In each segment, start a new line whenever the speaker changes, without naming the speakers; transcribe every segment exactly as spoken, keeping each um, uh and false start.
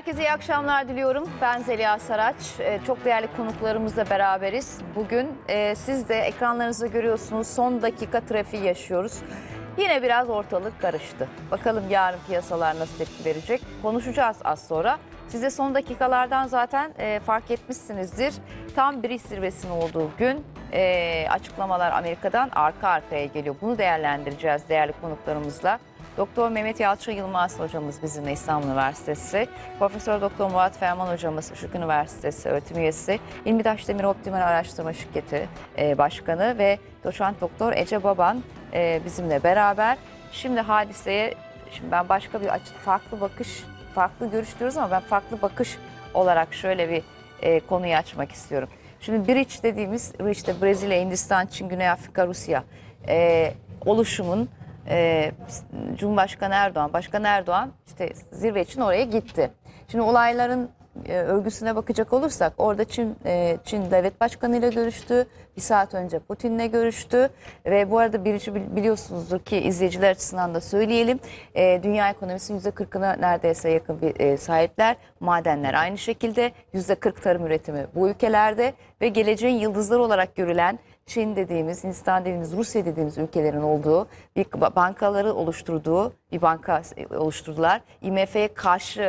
Herkese iyi akşamlar diliyorum. Ben Zeliha Saraç. Ee, çok değerli konuklarımızla beraberiz. Bugün e, siz de ekranlarınızda görüyorsunuz, son dakika trafiği yaşıyoruz. Yine biraz ortalık karıştı. Bakalım yarın piyasalar nasıl tepki verecek? Konuşacağız az sonra. Siz de son dakikalardan zaten e, fark etmişsinizdir. Tam BRICS zirvesinin olduğu gün e, açıklamalar Amerika'dan arka arkaya geliyor. Bunu değerlendireceğiz değerli konuklarımızla. Doktor Mehmet Yalçın Yılmaz hocamız bizimle, İstanbul Üniversitesi. Profesör Doktor Murat Ferman hocamız Işık Üniversitesi öğretim üyesi. İlmidaş Demir Optimal Araştırma Şirketi e, Başkanı ve Doçent Doktor Ece Baban e, bizimle beraber. Şimdi hadiseye, şimdi ben başka bir açı, farklı bakış, farklı görüş diyoruz ama ben farklı bakış olarak şöyle bir e, konuyu açmak istiyorum. Şimdi BRICS dediğimiz, işte Brezilya, Hindistan, Çin, Güney Afrika, Rusya e, oluşumun Ee, Cumhurbaşkanı Erdoğan, Başkan Erdoğan işte zirve için oraya gitti. Şimdi olayların e, örgüsüne bakacak olursak orada Çin, e, Çin Devlet Başkanı ile görüştü. Bir saat önce Putin'le görüştü. Ve bu arada bir, biliyorsunuzdur ki izleyiciler açısından da söyleyelim. E, dünya ekonomisinin yüzde kırkına neredeyse yakın bir e, sahipler. Madenler aynı şekilde. yüzde kırk tarım üretimi bu ülkelerde ve geleceğin yıldızları olarak görülen Çin dediğimiz, Hindistan dediğimiz, Rusya dediğimiz ülkelerin olduğu bir bankaları oluşturduğu bir banka oluşturdular. I M F'ye karşı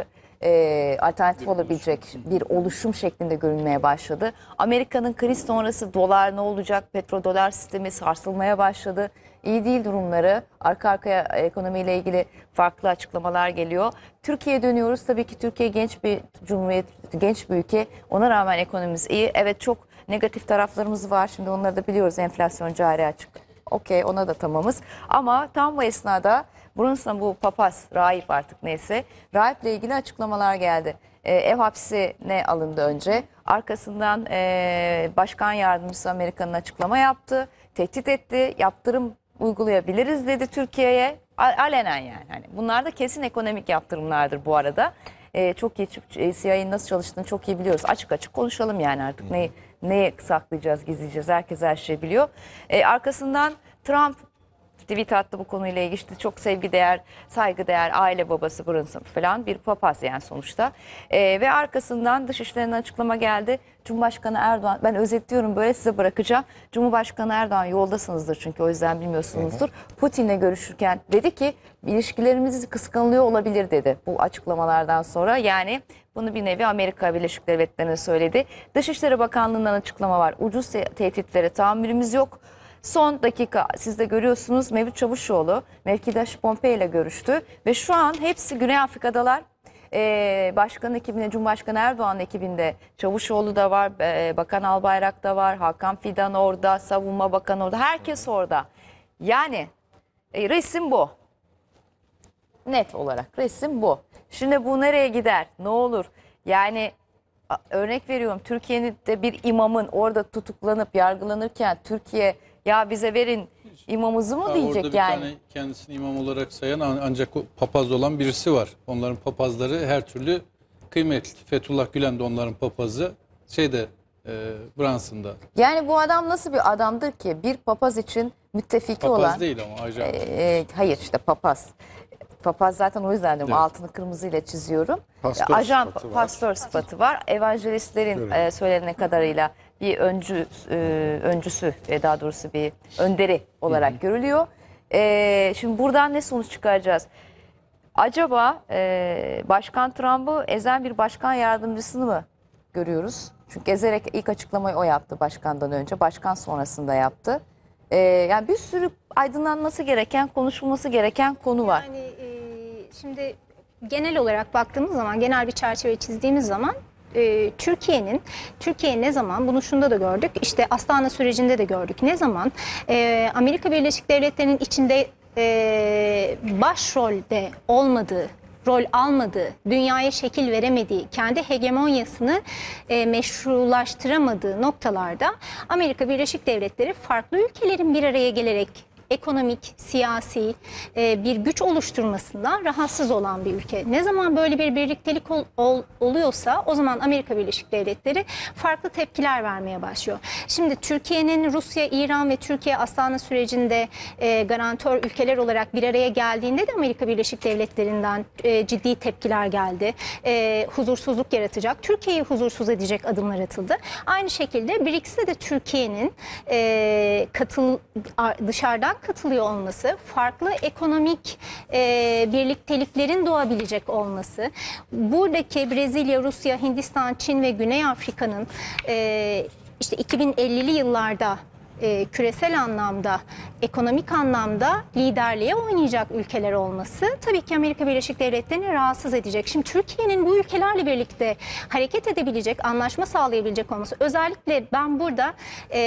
e, alternatif olabilecek bir oluşum şeklinde görünmeye başladı. Amerika'nın kriz sonrası dolar ne olacak, petrodolar sistemi sarsılmaya başladı. İyi değil durumları. Arka arkaya ekonomiyle ilgili farklı açıklamalar geliyor. Türkiye'ye dönüyoruz. Tabii ki Türkiye genç bir cumhuriyet, genç bir ülke. Ona rağmen ekonomimiz iyi. Evet, çok negatif taraflarımız var. Şimdi onları da biliyoruz. Enflasyon, cari açık. Okey, ona da tamamız. Ama tam bu esnada Brunson, bu papaz, rahip artık neyse, rahiple ilgili açıklamalar geldi. Ee, ev hapsine alındı önce. Arkasından e, Başkan Yardımcısı Amerika'nın açıklama yaptı. Tehdit etti. Yaptırım uygulayabiliriz dedi Türkiye'ye. Alenen yani. Hani bunlar da kesin ekonomik yaptırımlardır bu arada. Ee, çok iyi, C I A'nin nasıl çalıştığını çok iyi biliyoruz. Açık açık konuşalım yani artık. Neyi, neyi saklayacağız, gizleyeceğiz. Herkes her şeyi biliyor. Ee, arkasından Trump tweet attı bu konuyla ilgili. İşte çok sevgideğer, saygıdeğer aile babası Brunson falan bir papaz yani sonuçta. Ee, ve arkasından Dışişleri'nin açıklama geldi. Cumhurbaşkanı Erdoğan, ben özetliyorum böyle, size bırakacağım. Cumhurbaşkanı Erdoğan yoldasınızdır çünkü, o yüzden bilmiyorsunuzdur. Putin'le görüşürken dedi ki ilişkilerimiz kıskanılıyor olabilir dedi bu açıklamalardan sonra. Yani bunu bir nevi Amerika Birleşik Devletleri'ne söyledi. Dışişleri Bakanlığı'ndan açıklama var. Ucuz tehditlere tahammülümüz yok. Son dakika siz de görüyorsunuz, Mevlüt Çavuşoğlu mevkidaş Pompeo ile görüştü ve şu an hepsi Güney Afrika'dalar. Ee, Başkan ekibinde, Cumhurbaşkanı Erdoğan ekibinde Çavuşoğlu da var, e, Bakan Albayrak da var, Hakan Fidan orada, Savunma Bakanı orada, herkes orada. Yani e, resim bu. Net olarak resim bu. Şimdi bu nereye gider? Ne olur? Yani örnek veriyorum, Türkiye'nin de bir imamın orada tutuklanıp yargılanırken Türkiye ya bize verin imamımızı mı
ya
diyecek
orada bir
yani?
tane kendisini imam olarak sayan ancak o papaz olan birisi var. Onların papazları her türlü kıymetli. Fethullah Gülen de onların papazı. Şeyde e, Brunson'da.
Yani bu adam nasıl bir adamdır ki bir papaz için müttefiki
Papaz
olan?
değil ama ajan.
E, hayır işte papaz. Papaz zaten o yüzden diyorum,
Evet.
altını kırmızıyla çiziyorum.
Pastör
Ajan,
sıfatı var.
pastör sıfatı var. Evangelistlerin e, söylenen kadarıyla bir öncü, e, öncüsü, e, daha doğrusu bir önderi olarak hı hı. görülüyor. E, şimdi buradan ne sonuç çıkaracağız? Acaba e, Başkan Trump'ı ezen bir başkan yardımcısını mı görüyoruz? Çünkü ezerek ilk açıklamayı o yaptı başkandan önce. Başkan sonrasında yaptı. E, yani bir sürü aydınlanması gereken, konuşulması gereken konu var.
Yani e, şimdi genel olarak baktığımız zaman, genel bir çerçeve çizdiğimiz zaman e, Türkiye'nin, Türkiye ne zaman, bunu şunda da gördük, işte Astana sürecinde de gördük. Ne zaman e, Amerika Birleşik Devletleri'nin içinde e, başrolde olmadığı, rol almadığı, dünyaya şekil veremediği, kendi hegemonyasını e, meşrulaştıramadığı noktalarda Amerika Birleşik Devletleri farklı ülkelerin bir araya gelerek ekonomik, siyasi e, bir güç oluşturmasından rahatsız olan bir ülke. Ne zaman böyle bir birliktelik ol, ol, oluyorsa o zaman Amerika Birleşik Devletleri farklı tepkiler vermeye başlıyor. Şimdi Türkiye'nin Rusya, İran ve Türkiye Astana sürecinde e, garantör ülkeler olarak bir araya geldiğinde de Amerika Birleşik Devletleri'nden e, ciddi tepkiler geldi. E, huzursuzluk yaratacak, Türkiye'yi huzursuz edecek adımlar atıldı. Aynı şekilde B R I C S'te de Türkiye'nin e, katıl, dışarıdan katılıyor olması, farklı ekonomik e, birlikteliklerin doğabilecek olması, buradaki Brezilya, Rusya, Hindistan, Çin ve Güney Afrika'nın e, işte iki bin ellili yıllarda e, küresel anlamda, ekonomik anlamda liderliğe oynayacak ülkeler olması tabii ki Amerika Birleşik Devletleri'ni rahatsız edecek. Şimdi Türkiye'nin bu ülkelerle birlikte hareket edebilecek, anlaşma sağlayabilecek olması, özellikle ben burada e,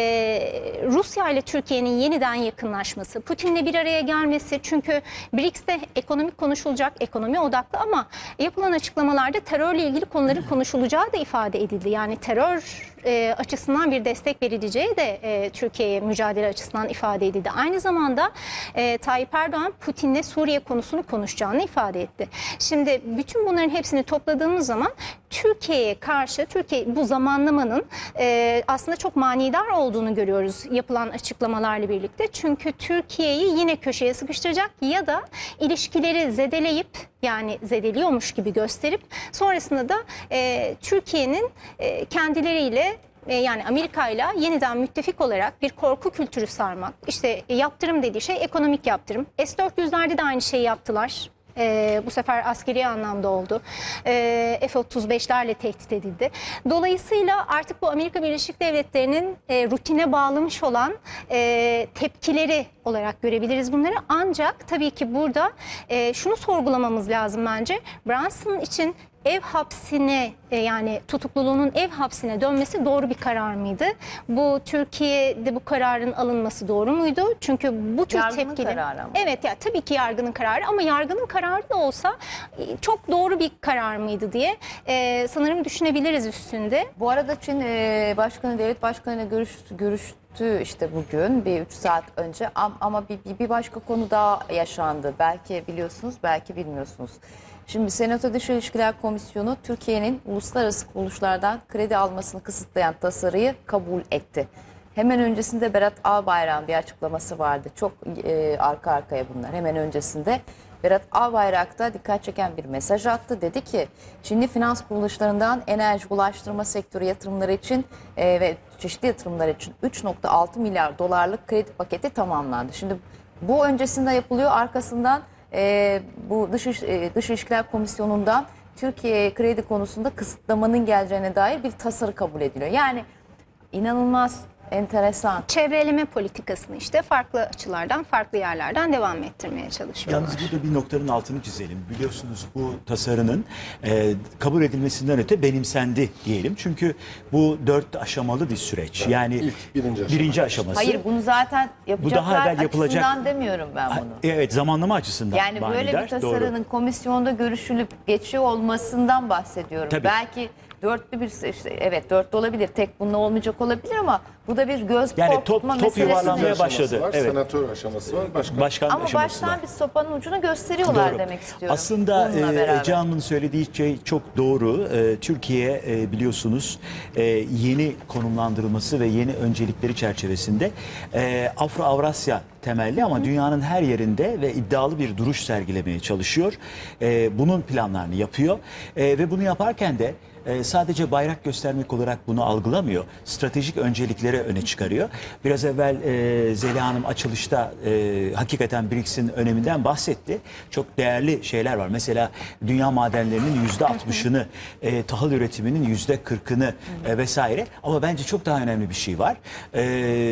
Rusya ile Türkiye'nin yeniden yakınlaşması, Putin'le bir araya gelmesi, çünkü B R I C S'te ekonomik konuşulacak, ekonomi odaklı ama yapılan açıklamalarda terörle ilgili konuların konuşulacağı da ifade edildi. Yani terör e, açısından bir destek verileceği de e, Türkiye'ye mücadele açısından ifade edildi. Aynı zamanda e, Tayyip Erdoğan Putin'le Suriye konusunu konuşacağını ifade etti. Şimdi bütün bunların hepsini topladığımız zaman Türkiye'ye karşı, Türkiye bu zamanlamanın e, aslında çok manidar olduğunu görüyoruz yapılan açıklamalarla birlikte. Çünkü Türkiye'yi yine köşeye sıkıştıracak ya da ilişkileri zedeleyip, yani zedeliyormuş gibi gösterip sonrasında da e, Türkiye'nin e, kendileriyle, yani Amerika ile yeniden müttefik olarak bir korku kültürü sarmak. İşte yaptırım dediği şey ekonomik yaptırım. S dört yüzlerde de aynı şeyi yaptılar. Ee, bu sefer askeri anlamda oldu. Ee, F otuz beşlerle tehdit edildi. Dolayısıyla artık bu Amerika Birleşik Devletleri'nin e, rutine bağlamış olan e, tepkileri olarak görebiliriz bunları. Ancak tabii ki burada e, şunu sorgulamamız lazım bence. Brunson için ev hapsine, yani tutukluluğunun ev hapsine dönmesi doğru bir karar mıydı? Bu Türkiye'de bu kararın alınması doğru muydu? Çünkü bu tür
Yargının
tepkiler...
kararı ama.
Evet ya, tabii ki yargının kararı ama yargının kararı da olsa çok doğru bir karar mıydı diye e, sanırım düşünebiliriz üstünde.
Bu arada Çin e, Başkanı, Devlet Başkanı ile görüştü, görüştü işte bugün bir üç saat önce, Am- ama bir, bir başka konu daha yaşandı. Belki biliyorsunuz, belki bilmiyorsunuz. Şimdi Senato Dış İlişkiler Komisyonu Türkiye'nin uluslararası kuruluşlardan kredi almasını kısıtlayan tasarıyı kabul etti. Hemen öncesinde Berat Albayrak'ın bir açıklaması vardı. Çok e, arka arkaya bunlar. Hemen öncesinde Berat Albayrak da dikkat çeken bir mesaj attı. Dedi ki Çinli finans kuruluşlarından enerji ulaştırma sektörü yatırımları için e, ve çeşitli yatırımlar için üç nokta altı milyar dolarlık kredi paketi tamamlandı. Şimdi bu öncesinde yapılıyor, arkasından e, bu dış, e, dış İlişkiler Komisyonu'ndan Türkiye'ye kredi konusunda kısıtlamanın geleceğine dair bir tasarı kabul ediliyor. Yani inanılmaz enteresan.
Çevreleme politikasını işte farklı açılardan, farklı yerlerden devam ettirmeye çalışıyorlar.
Yalnız burada bir noktanın altını çizelim. Biliyorsunuz bu tasarının e, kabul edilmesinden öte benimsendi diyelim. Çünkü bu dört aşamalı bir süreç. Yani
İlk birinci aşama.
birinci aşaması.
Hayır, bunu zaten yapacaklar
daha evvel yapılacak-
açısından demiyorum ben bunu.
Evet, zamanlama açısından
Yani böyle
manidar,
bir tasarının
doğru.
komisyonda görüşülüp geçiyor olmasından bahsediyorum.
Tabii.
Belki dörtlü bir işte, evet dörtlü olabilir, tek bununla olmayacak olabilir ama bu da bir göz
Yani
korkutma
top- top
meselesi
yuvarlanmaya
değil.
Aşaması
başladı.
Var,
Evet.
Senatör aşaması var, başkan.
Başkan
Ama
aşaması
baştan
var.
bir sopanın ucunu gösteriyorlar
Doğru.
demek istiyorum.
Aslında
Bununla
e,
beraber.
Ece Hanım'ın söylediği şey çok doğru. E, Türkiye e, biliyorsunuz e, yeni konumlandırılması ve yeni öncelikleri çerçevesinde e, Afro-Avrasya temelli ama dünyanın her yerinde ve iddialı bir duruş sergilemeye çalışıyor. E, bunun planlarını yapıyor E, ve bunu yaparken de e, sadece bayrak göstermek olarak bunu algılamıyor. Stratejik öncelikleri öne çıkarıyor. Biraz evvel e, Zeliha Hanım açılışta e, hakikaten B R I C S'in öneminden bahsetti. Çok değerli şeyler var. Mesela dünya madenlerinin yüzde altmışını, e, tahıl üretiminin yüzde kırkını e, vesaire. Ama bence çok daha önemli bir şey var. E,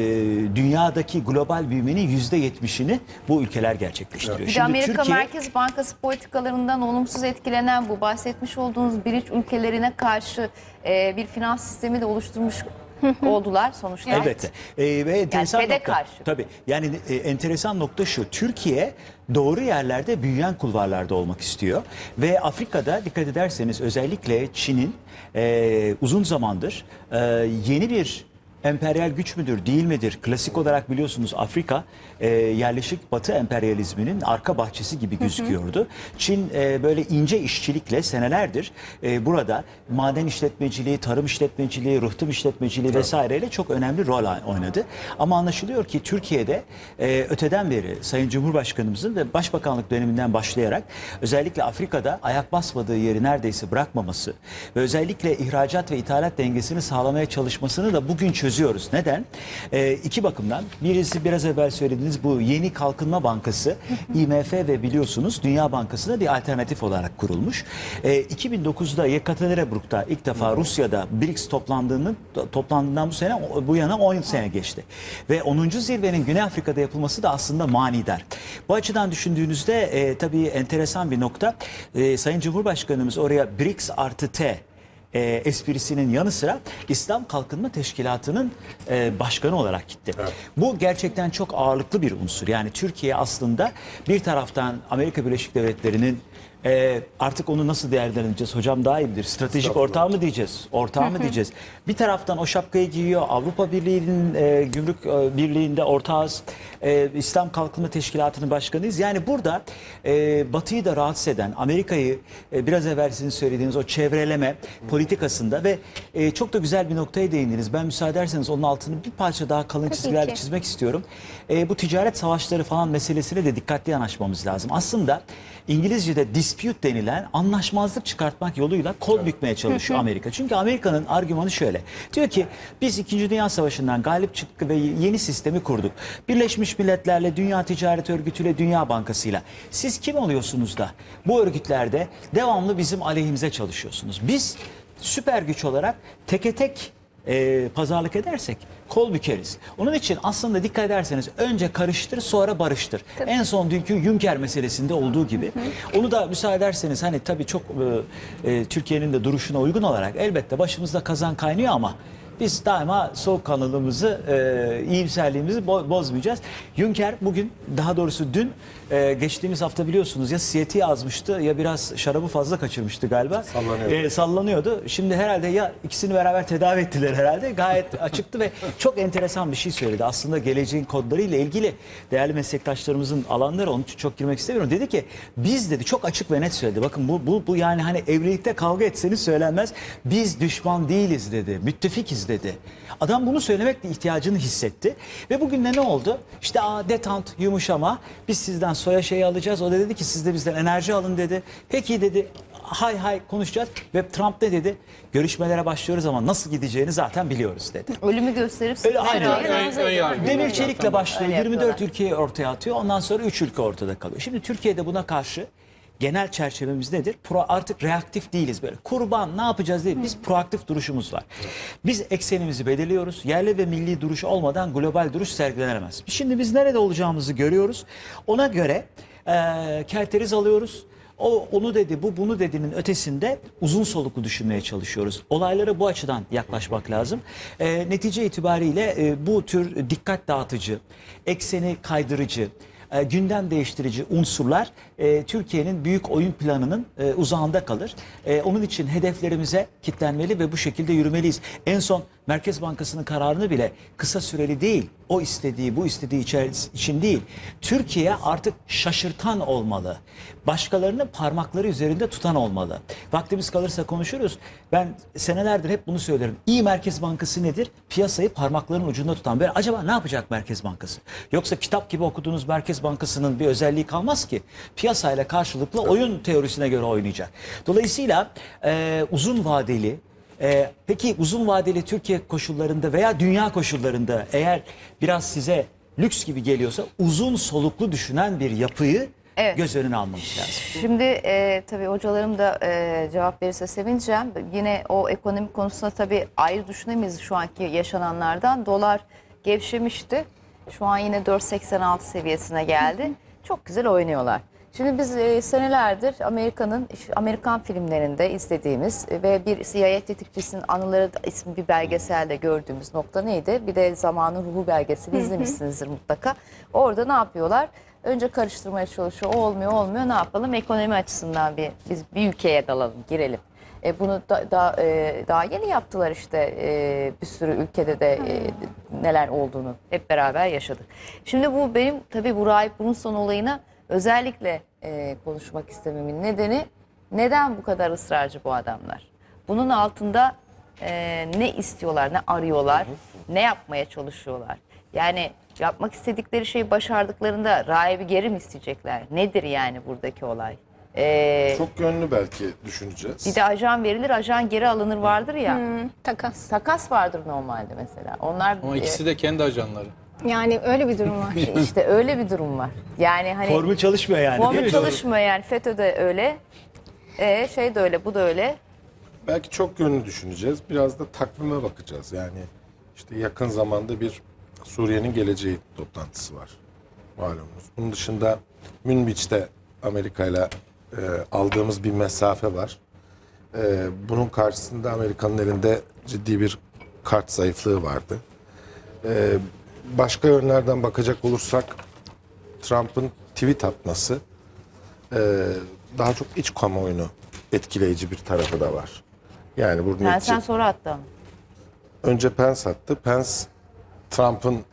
dünyadaki global büyümenin yüzde yetmişini bu ülkeler gerçekleştiriyor.
Bir de
Şimdi
Amerika
Türkiye-
Merkez Bankası politikalarından olumsuz etkilenen bu bahsetmiş olduğunuz bir iç ülkelerine karşı e, bir finans sistemi de oluşturmuş oldular sonuçta.
Elbette. Ee, ve enteresan
Fed'e
nokta.
karşı.
Tabii. Yani e, enteresan nokta şu. Türkiye doğru yerlerde, büyüyen kulvarlarda olmak istiyor. Ve Afrika'da dikkat ederseniz özellikle Çin'in e, uzun zamandır e, yeni bir emperyal güç müdür, değil midir? Klasik olarak biliyorsunuz Afrika e, yerleşik Batı emperyalizminin arka bahçesi gibi gözüküyordu. Çin e, böyle ince işçilikle senelerdir e, burada maden işletmeciliği, tarım işletmeciliği, rıhtım işletmeciliği vesaireyle çok önemli rol oynadı. Ama anlaşılıyor ki Türkiye'de e, öteden beri Sayın Cumhurbaşkanımızın ve Başbakanlık döneminden başlayarak özellikle Afrika'da ayak basmadığı yeri neredeyse bırakmaması ve özellikle ihracat ve ithalat dengesini sağlamaya çalışmasını da bugün çözüyoruz. Neden? E, iki bakımdan. Birisi biraz evvel söylediğiniz bu yeni kalkınma bankası I M F ve biliyorsunuz Dünya Bankası'na bir alternatif olarak kurulmuş. E, iki bin dokuzda Yekaterinburg'da ilk defa Rusya'da B R I C S toplandığının toplandığından bu sene bu yana on sene geçti. Ve onuncu zirvenin Güney Afrika'da yapılması da aslında manidar. Bu açıdan düşündüğünüzde e, tabii enteresan bir nokta. E, Sayın Cumhurbaşkanımız oraya B R I C S artı T E, esprisinin yanı sıra İslam Kalkınma Teşkilatı'nın e, başkanı olarak gitti. Evet. Bu gerçekten çok ağırlıklı bir unsur. Yani Türkiye aslında bir taraftan Amerika Birleşik Devletleri'nin e, artık onu nasıl değerlendireceğiz hocam daha iyi bilir. Stratejik ortağı mı diyeceğiz? Ortağı mı diyeceğiz? Bir taraftan o şapkayı giyiyor. Avrupa Birliği'nin e, Gümrük e, Birliği'nde ortağız. E, İslam Kalkınma Teşkilatı'nın başkanıyız. Yani burada e, Batı'yı da rahatsız eden, Amerika'yı e, biraz evvel sizin söylediğiniz o çevreleme politikasında ve e, çok da güzel bir noktaya değindiniz. Ben müsaade ederseniz onun altını bir parça daha kalın çizgilerle çizmek istiyorum. E, bu ticaret savaşları falan meselesine de dikkatli yanaşmamız lazım. Aslında İngilizce'de dispute denilen anlaşmazlık çıkartmak yoluyla kol bükmeye çalışıyor Amerika. Çünkü Amerika'nın argümanı şöyle. Diyor ki biz İkinci Dünya Savaşı'ndan galip çıktık ve yeni sistemi kurduk. Birleşmiş Milletler'le, Dünya Ticaret Örgütü'yle, Dünya Bankası'yla. Siz kim oluyorsunuz da bu örgütlerde devamlı bizim aleyhimize çalışıyorsunuz? Biz süper güç olarak teke tek e, pazarlık edersek kol bükeriz. Onun için aslında dikkat ederseniz önce karıştır sonra barıştır. Tabii. En son dünkü Juncker meselesinde olduğu gibi. Hı hı. Onu da müsaade ederseniz hani tabii çok e, e, Türkiye'nin de duruşuna uygun olarak elbette başımızda kazan kaynıyor ama biz daima soğukkanlılığımızı, e, iyimserliğimizi bo bozmayacağız. Juncker bugün, daha doğrusu dün, e, geçtiğimiz hafta biliyorsunuz ya siyeti yazmıştı ya biraz şarabı fazla kaçırmıştı galiba.
Sallanıyordu.
E, sallanıyordu. Şimdi herhalde ya ikisini beraber tedavi ettiler herhalde. Gayet açıktı ve çok enteresan bir şey söyledi. Aslında geleceğin kodlarıyla ilgili değerli meslektaşlarımızın alanları, onun için çok girmek istemiyorum. Dedi ki biz dedi çok açık ve net söyledi. Bakın bu, bu, bu yani hani evlilikte kavga etseniz söylenmez. Biz düşman değiliz dedi. Müttefikiz dedi. Adam bunu söylemekle ihtiyacını hissetti. Ve bugün de ne oldu? İşte aa, detant, yumuşama. Biz sizden soya şeyi alacağız. O da dedi ki siz de bizden enerji alın dedi. Peki dedi, hay hay konuşacağız. Ve Trump ne dedi? Görüşmelere başlıyoruz ama nasıl gideceğini zaten biliyoruz dedi.
Ölümü gösterip
Öyle, aynen.
Ön- ön yargı.
Demir çelikle başlıyor.
Öyle
yirmi dört
yapıyorlar.
ülkeyi ortaya atıyor. Ondan sonra üç ülke ortada kalıyor. Şimdi Türkiye'de buna karşı genel çerçevemiz nedir? Pro, artık reaktif değiliz böyle. Kurban ne yapacağız değil. Biz proaktif duruşumuz var. Biz eksenimizi belirliyoruz. Yerli ve milli duruş olmadan global duruş sergilenemez. Şimdi biz nerede olacağımızı görüyoruz. Ona göre e, kerteriz alıyoruz. O onu dedi, bu bunu dediğinin ötesinde uzun soluklu düşünmeye çalışıyoruz. Olaylara bu açıdan yaklaşmak lazım. E, netice itibariyle e, bu tür dikkat dağıtıcı, ekseni kaydırıcı, e, gündem değiştirici unsurlar e, Türkiye'nin büyük oyun planının e, uzağında kalır. E, onun için hedeflerimize kitlenmeli ve bu şekilde yürümeliyiz. En son Merkez Bankası'nın kararını bile kısa süreli değil, o istediği bu istediği için değil, Türkiye artık şaşırtan olmalı. Başkalarını parmakları üzerinde tutan olmalı. Vaktimiz kalırsa konuşuruz. Ben senelerdir hep bunu söylerim. İyi Merkez Bankası nedir? Piyasayı parmaklarının ucunda tutan. Böyle acaba ne yapacak Merkez Bankası? Yoksa kitap gibi okuduğunuz Merkez Bankası'nın bir özelliği kalmaz ki. Piyasayla karşılıklı oyun teorisine göre oynayacak. Dolayısıyla e, uzun vadeli, Ee, peki uzun vadeli Türkiye koşullarında veya dünya koşullarında eğer biraz size lüks gibi geliyorsa uzun soluklu düşünen bir yapıyı
Evet.
göz önüne almamız lazım.
Şimdi e, tabii hocalarım da e, cevap verirse sevineceğim. Yine o ekonomik konusunda tabii ayrı düşünemeyiz şu anki yaşananlardan. Dolar gevşemişti. Şu an yine dört seksen altı seviyesine geldi. Çok güzel oynuyorlar. Şimdi biz e, senelerdir Amerika'nın Amerikan filmlerinde izlediğimiz ve bir C I A tetikçisinin anıları ismi bir belgeselde gördüğümüz nokta neydi? Bir de Zamanın Ruhu belgeseli izlemişsinizdir mutlaka. Orada ne yapıyorlar? Önce karıştırmaya çalışıyor. O olmuyor, olmuyor. Ne yapalım? Ekonomi açısından bir biz bir ülkeye dalalım, girelim. E, bunu da, da, e, daha yeni yaptılar işte e, bir sürü ülkede de e, neler olduğunu hep beraber yaşadık. Şimdi bu benim tabii bu Rahip Brunson olayına özellikle e, konuşmak istememin nedeni neden bu kadar ısrarcı bu adamlar? Bunun altında e, ne istiyorlar, ne arıyorlar, ne yapmaya çalışıyorlar? Yani yapmak istedikleri şeyi başardıklarında rahibi geri mi isteyecekler? Nedir yani buradaki olay? Ee,
Çok yönlü belki düşüneceğiz.
bir de ajan verilir, ajan geri alınır vardır ya.
Takas.
Takas vardır normalde mesela. Onlar
Ama
e,
ikisi de kendi ajanları.
Yani öyle bir durum var.
işte öyle bir durum var. Yani hani
Formül çalışmıyor yani. değil
formül
mi?
çalışmıyor yani. FETÖ de öyle. E, şey de öyle, bu da öyle.
Belki çok yönlü düşüneceğiz. Biraz da takvime bakacağız. Yani işte yakın zamanda bir Suriye'nin geleceği toplantısı var. Malumunuz. Bunun dışında Münbiç'te Amerika ile e, aldığımız bir mesafe var. E, bunun karşısında Amerika'nın elinde ciddi bir kart zayıflığı vardı. E, başka yönlerden bakacak olursak Trump'ın tweet atması e, daha çok iç kamuoyunu etkileyici bir tarafı da var. Yani burada
Yani
netice-
sen sonra attı ama.
önce Pence attı. Pence Trump'ın e,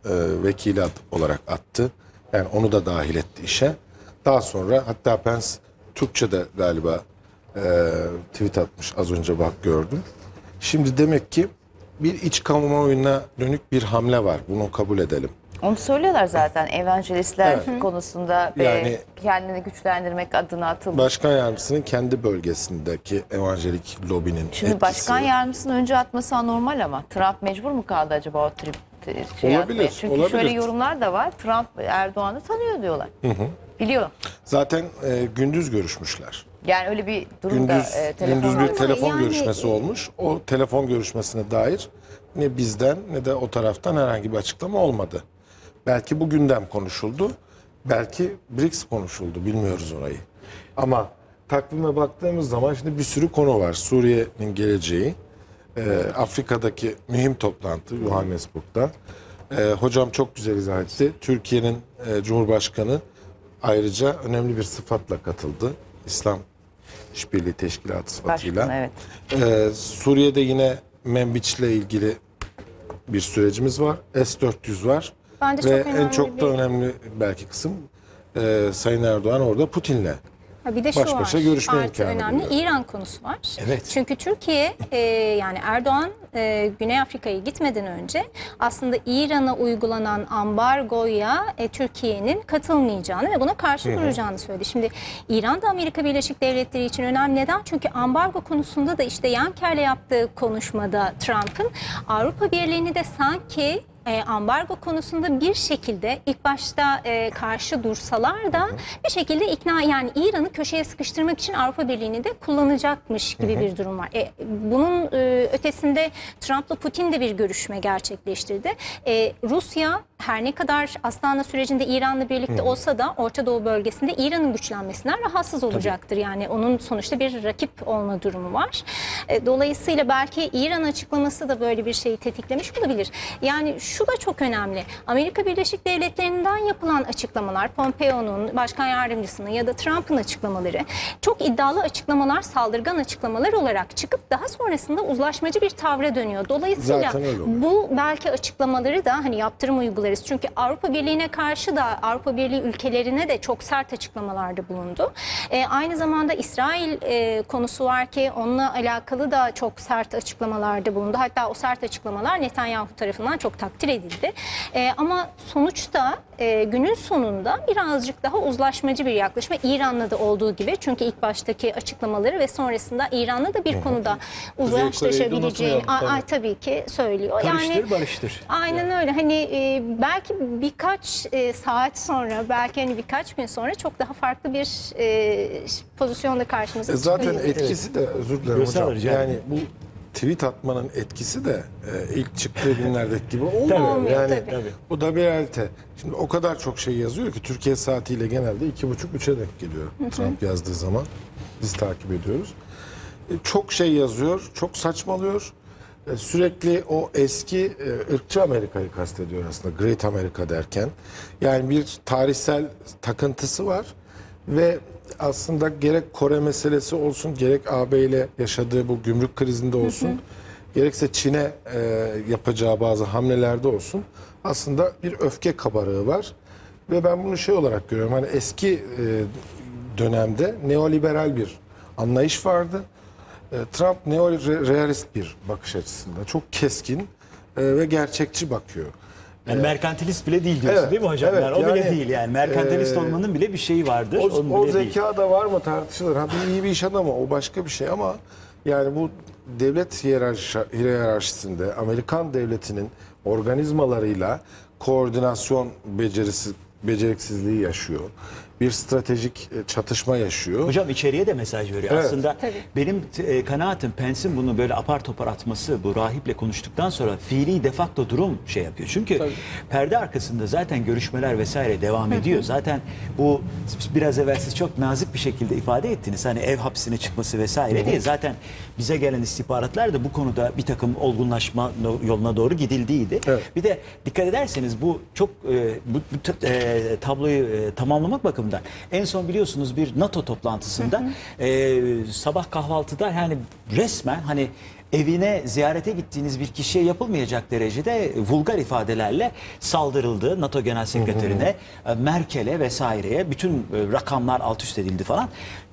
vekili at- olarak attı. Yani onu da dahil etti işe. Daha sonra hatta Pence Türkçe'de galiba e, tweet atmış, az önce bak gördüm. Şimdi demek ki bir iç kamuoyuna dönük bir hamle var. Bunu kabul edelim.
Onu söylüyorlar zaten evangelistler
Evet.
konusunda e,
Yani-
kendini güçlendirmek adına atılmış.
Başkan yardımcısının kendi bölgesindeki evangelik lobinin
Şimdi
etkisi.
başkan yardımcısını önce atması anormal ama Trump mecbur mu kaldı acaba o trip şey
Olabilir,
atmaya? Çünkü
olabilir.
şöyle yorumlar da var. Trump Erdoğan'ı tanıyor diyorlar. Biliyor.
Zaten e, gündüz görüşmüşler.
Yani öyle bir durumda
Gündüz,
e, telefon
gündüz bir
Ama
telefon
yani-
görüşmesi olmuş. O telefon görüşmesine dair ne bizden ne de o taraftan herhangi bir açıklama olmadı. Belki bu gündem konuşuldu. Belki B R I C S konuşuldu. Bilmiyoruz orayı. Ama takvime baktığımız zaman şimdi bir sürü konu var. Suriye'nin geleceği, e, Afrika'daki mühim toplantı Johannesburg'da. E, hocam çok güzel izah etti. Türkiye'nin e, Cumhurbaşkanı ayrıca önemli bir sıfatla katıldı. İslam İşbirliği Teşkilatı sıfatıyla.
Başkanı, evet.
Ee, Suriye'de yine Menbiç'le ilgili bir sürecimiz var. S dört yüz var.
Bence
Ve
çok
en
önemli
çok da
bir-
önemli belki kısım e, Sayın Erdoğan orada Putin'le.
Ha, bir de şu
Baş başa
var.
görüşme
Artı
imkanı
önemli
buluyor.
İran konusu var.
Evet.
Çünkü Türkiye e, yani Erdoğan e, Güney Afrika'ya gitmeden önce aslında İran'a uygulanan ambargoya e, Türkiye'nin katılmayacağını ve buna karşı duracağını söyledi. Şimdi İran da Amerika Birleşik Devletleri için önemli. Neden? Çünkü ambargo konusunda da işte Yanker'le yaptığı konuşmada Trump'ın Avrupa Birliği'ni de sanki E, ambargo konusunda bir şekilde ilk başta e, karşı dursalar da bir şekilde ikna, yani İran'ı köşeye sıkıştırmak için Avrupa Birliği'ni de kullanacakmış gibi bir durum var. E, bunun e, ötesinde Trump'la Putin de bir görüşme gerçekleştirdi. E, Rusya her ne kadar Astana sürecinde İran'la birlikte olsa da Orta Doğu bölgesinde İran'ın güçlenmesinden rahatsız olacaktır. Yani onun sonuçta bir rakip olma durumu var. E, dolayısıyla belki İran açıklaması da böyle bir şeyi tetiklemiş olabilir. Yani şu da çok önemli. Amerika Birleşik Devletleri'nden yapılan açıklamalar, Pompeo'nun, başkan yardımcısının ya da Trump'ın açıklamaları çok iddialı açıklamalar, saldırgan açıklamalar olarak çıkıp daha sonrasında uzlaşmacı bir tavra dönüyor. Dolayısıyla
Zaten öyle oluyor.
bu belki açıklamaları da hani yaptırım uygularız. Çünkü Avrupa Birliği'ne karşı da Avrupa Birliği ülkelerine de çok sert açıklamalarda bulundu. E, aynı zamanda İsrail e, konusu var ki onunla alakalı da çok sert açıklamalarda bulundu. Hatta o sert açıklamalar Netanyahu tarafından çok takdir edildi. E, ama sonuçta e, günün sonunda birazcık daha uzlaşmacı bir yaklaşma İran'la da olduğu gibi. Çünkü ilk baştaki açıklamaları ve sonrasında İran'la da bir konuda uzlaşlaşabileceğini
unutmayalım,
a- a- tabii ki söylüyor.
Karıştır barıştır.
Aynen öyle. Hani e, belki birkaç e, saat sonra, belki hani birkaç gün sonra çok daha farklı bir e, pozisyonda karşımıza
E zaten
çıkabilir.
etkisi de, özür dilerim
Göster
hocam.
rica
Yani
ederim.
bu tweet atmanın etkisi de e, ilk çıktığı günlerdeki gibi olmuyor.
Tabii,
olmuyor,
yani
tabii.
Tabii.
bu da bir realite. Şimdi o kadar çok şey yazıyor ki Türkiye saatiyle genelde iki buçuk üçe denk geliyor. Trump yazdığı zaman biz takip ediyoruz. E, çok şey yazıyor, çok saçmalıyor. E, sürekli o eski e, ırkçı Amerika'yı kastediyor aslında, Great America derken. Yani bir tarihsel takıntısı var ve aslında gerek Kore meselesi olsun, gerek A B ile yaşadığı bu gümrük krizinde olsun, hı hı. gerekse Çin'e e, yapacağı bazı hamlelerde olsun, aslında bir öfke kabarığı var. Ve ben bunu şey olarak görüyorum, hani eski e, dönemde neoliberal bir anlayış vardı. E, Trump neorealist bir bakış açısında, çok keskin e, ve gerçekçi bakıyor.
Yani e, merkantilist bile değil diyorsun,
evet,
değil mi hocam?
Evet,
yani o
yani,
bile değil yani. Merkantilist
e,
olmanın bile bir şeyi vardır.
O,
Onun
o
bile
zeka
değil.
da var mı tartışılır. Ha, bir iyi bir iş adamı, o başka bir şey, ama yani bu devlet hiyerarşi, hiyerarşisinde Amerikan devletinin organizmalarıyla koordinasyon becerisi, beceriksizliği yaşıyor. Bir stratejik çatışma yaşıyor.
Hocam içeriye de mesaj veriyor.
Evet.
Aslında
Tabii.
benim e, kanaatim Pence'in bunu böyle apar topar atması, bu rahiple konuştuktan sonra fiili de facto durum şey yapıyor. Çünkü
Tabii.
perde arkasında zaten görüşmeler vesaire devam ediyor. Zaten bu biraz evvel siz çok nazik bir şekilde ifade ettiniz. Hani ev hapsine çıkması vesaire değil. Zaten bize gelen istihbaratlar da bu konuda bir takım olgunlaşma yoluna doğru gidildiydi.
Evet.
Bir de dikkat ederseniz bu çok e, bu, bu e, tabloyu e, tamamlamak bakımından en son biliyorsunuz bir NATO toplantısında hı hı. E, sabah kahvaltıda yani resmen hani evine ziyarete gittiğiniz bir kişiye yapılmayacak derecede vulgar ifadelerle saldırıldı NATO Genel Sekreterine, hı hı. Merkel'e vesaireye, bütün e, rakamlar alt üst edildi falan.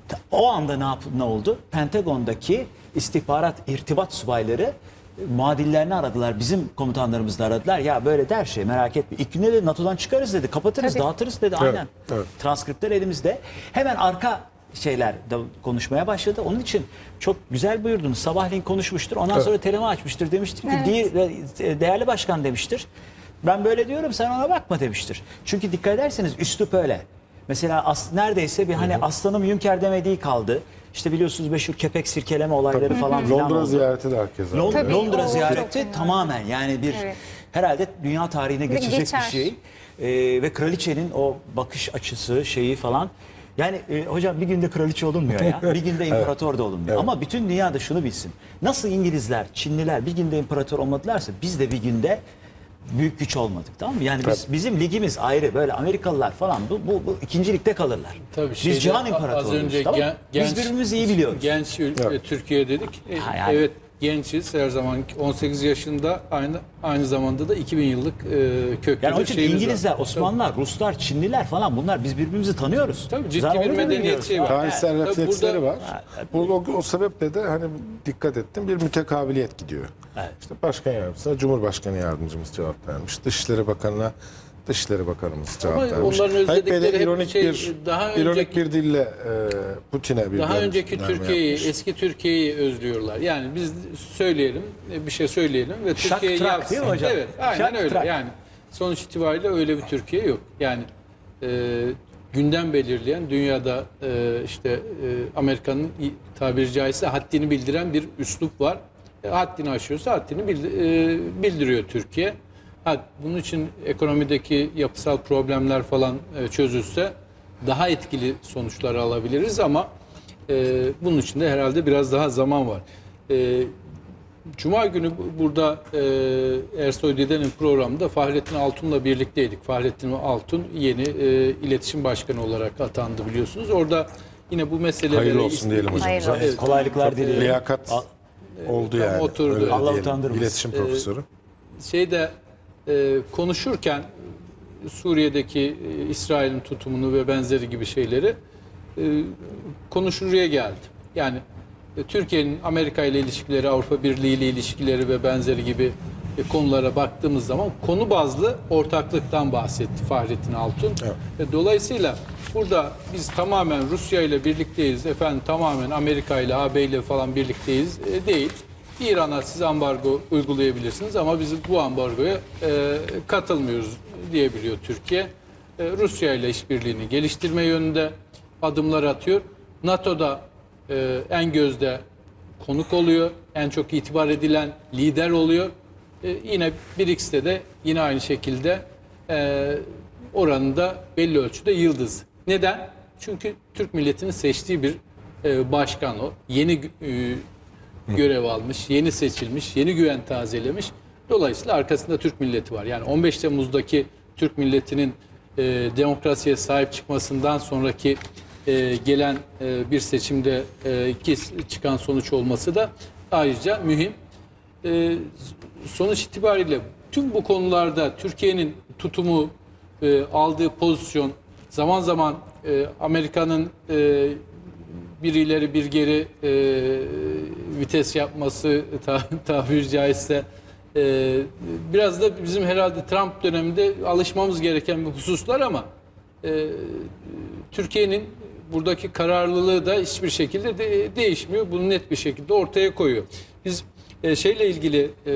O anda ne, yap, ne oldu? Pentagon'daki istihbarat irtibat subayları muadillerini aradılar. Bizim komutanlarımız da aradılar. Ya böyle der şey, merak etme. İlk günde de NATO'dan çıkarız dedi. Kapatırız,
Tabii.
dağıtırız dedi.
Evet,
Aynen.
evet.
Transkriptler elimizde. Hemen arka şeyler de konuşmaya başladı. Onun için çok güzel buyurdunuz. Sabahleyin konuşmuştur. Ondan
Evet.
sonra telefon açmıştır. Demiştir ki
Evet.
"Değil- değerli başkan demiştir. Ben böyle diyorum, sen ona bakma demiştir. Çünkü dikkat ederseniz üslup öyle. Mesela as, neredeyse bir hani aslanım hünkâr demediği kaldı. İşte biliyorsunuz meşhur kepek sirkeleme olayları falan filan
Londra
oldu.
ziyareti de herkese.
Lond-
Tabii,
Londra
o- o
ziyareti
çok
tamamen yani bir
Evet.
herhalde dünya tarihine geçecek
Geçer.
bir şey. Ee, ve kraliçenin o bakış açısı şeyi falan. Yani e, hocam bir günde kraliçe olunmuyor ya. Bir günde imparator da olunmuyor.
Evet.
Ama bütün dünyada şunu bilsin. Nasıl İngilizler, Çinliler bir günde imparator olmadılarsa biz de bir günde büyük güç olmadık, tamam mı? Yani biz, bizim ligimiz ayrı, böyle Amerikalılar falan bu, bu, bu ikinci ligde kalırlar.
Tabii
biz
şeyde,
cihan
az
imparatoruyuz,
önce
tamam mı?
gen-
Biz
genç-
birbirimizi iyi biliyoruz.
Genç ül-
Evet.
Türkiye dedik. E,
Ha, yani.
Evet, gençiz her zaman. on sekiz yaşında, aynı aynı zamanda da iki bin yıllık e, köklü
Yani onun
bir
için
şeyimiz var.
İngilizler, Osmanlılar, Ruslar, Çinliler falan bunlar biz birbirimizi tanıyoruz.
Tabii ciddi
Zaten
bir
onu da
medeniyet
biliyoruz.
şeyi var.
Tarihsel
Yani,
refleksleri
burada-
var. Burada o, o sebeple de hani dikkat ettim, bir mütekabiliyet gidiyor.
Evet.
İşte başkan yardımcısına Cumhurbaşkanı yardımcımız cevap vermiş. Dışişleri Bakanı'na Dışişleri Bakanımız cevap
Ama
vermiş.
onların
Tayyip Bey de
özledikleri hep
ironik
şey,
bir
daha
ironik
önceki-
bir dille e, Putin'e bir
Daha
gönderme
önceki Türkiye'yi,
yapmış.
eski Türkiye'yi özlüyorlar. Yani biz söyleyelim, bir şey söyleyelim ve
Şak
Türkiye'yi
trak
yapsın.
değil mi hocam?
Evet, aynen
Şak
öyle.
trak.
Yani sonuç itibariyle öyle bir Türkiye yok. Yani e, gündem belirleyen, dünyada e, işte e, Amerika'nın tabiri caizse haddini bildiren bir üslup var. E, haddini aşıyorsa haddini bildi- e, bildiriyor Türkiye. Ha, bunun için ekonomideki yapısal problemler falan e, çözülse daha etkili sonuçlar alabiliriz ama e, bunun için de herhalde biraz daha zaman var. E, Cuma günü bu- burada e, Ersoy Dede'nin programında Fahrettin Altun'la birlikteydik. Fahrettin Altun yeni e, iletişim başkanı olarak atandı biliyorsunuz. Orada yine bu meseleleri...
Hayırlı olsun diyelim hocam.
Hayırlı olsun.
Evet.
Kolaylıklar dileyelim.
Liyakat oldu
tam
yani.
oturdu.
Öyle
Allah
diyelim.
utandırmasın.
İletişim profesörü.
şeyde e, konuşurken Suriye'deki e, İsrail'in tutumunu ve benzeri gibi şeyleri e, konuşuruya geldi. Yani e, Türkiye'nin Amerika ile ilişkileri, Avrupa Birliği ile ilişkileri ve benzeri gibi e, konulara baktığımız zaman konu bazlı ortaklıktan bahsetti Fahrettin Altun.
Evet.
E, dolayısıyla burada biz tamamen Rusya ile birlikteyiz, efendim tamamen Amerika ile, A B ile falan birlikteyiz e, değil. İran'a siz ambargo uygulayabilirsiniz ama biz bu ambargoya e, katılmıyoruz diyebiliyor Türkiye. E, Rusya ile işbirliğini geliştirme yönünde adımlar atıyor. NATO'da e, en gözde konuk oluyor. En çok itibar edilen lider oluyor. E, yine BRICS'te de yine aynı şekilde e, oranında belli ölçüde yıldız. Neden? Çünkü Türk milletinin seçtiği bir e, başkan o. Yeni e, görev almış, yeni seçilmiş, yeni güven tazelemiş. Dolayısıyla arkasında Türk milleti var. Yani on beş Temmuz'daki Türk milletinin e, demokrasiye sahip çıkmasından sonraki e, gelen e, bir seçimde e, iki çıkan sonuç olması da ayrıca mühim. E, sonuç itibariyle tüm bu konularda Türkiye'nin tutumu, e, aldığı pozisyon, zaman zaman e, Amerika'nın e, bir ileri bir geri e, vites yapması ta, tabiri caizse e, biraz da bizim herhalde Trump döneminde alışmamız gereken bir hususlar ama e, Türkiye'nin buradaki kararlılığı da hiçbir şekilde de, değişmiyor. Bunu net bir şekilde ortaya koyuyor. Biz e, şeyle ilgili e,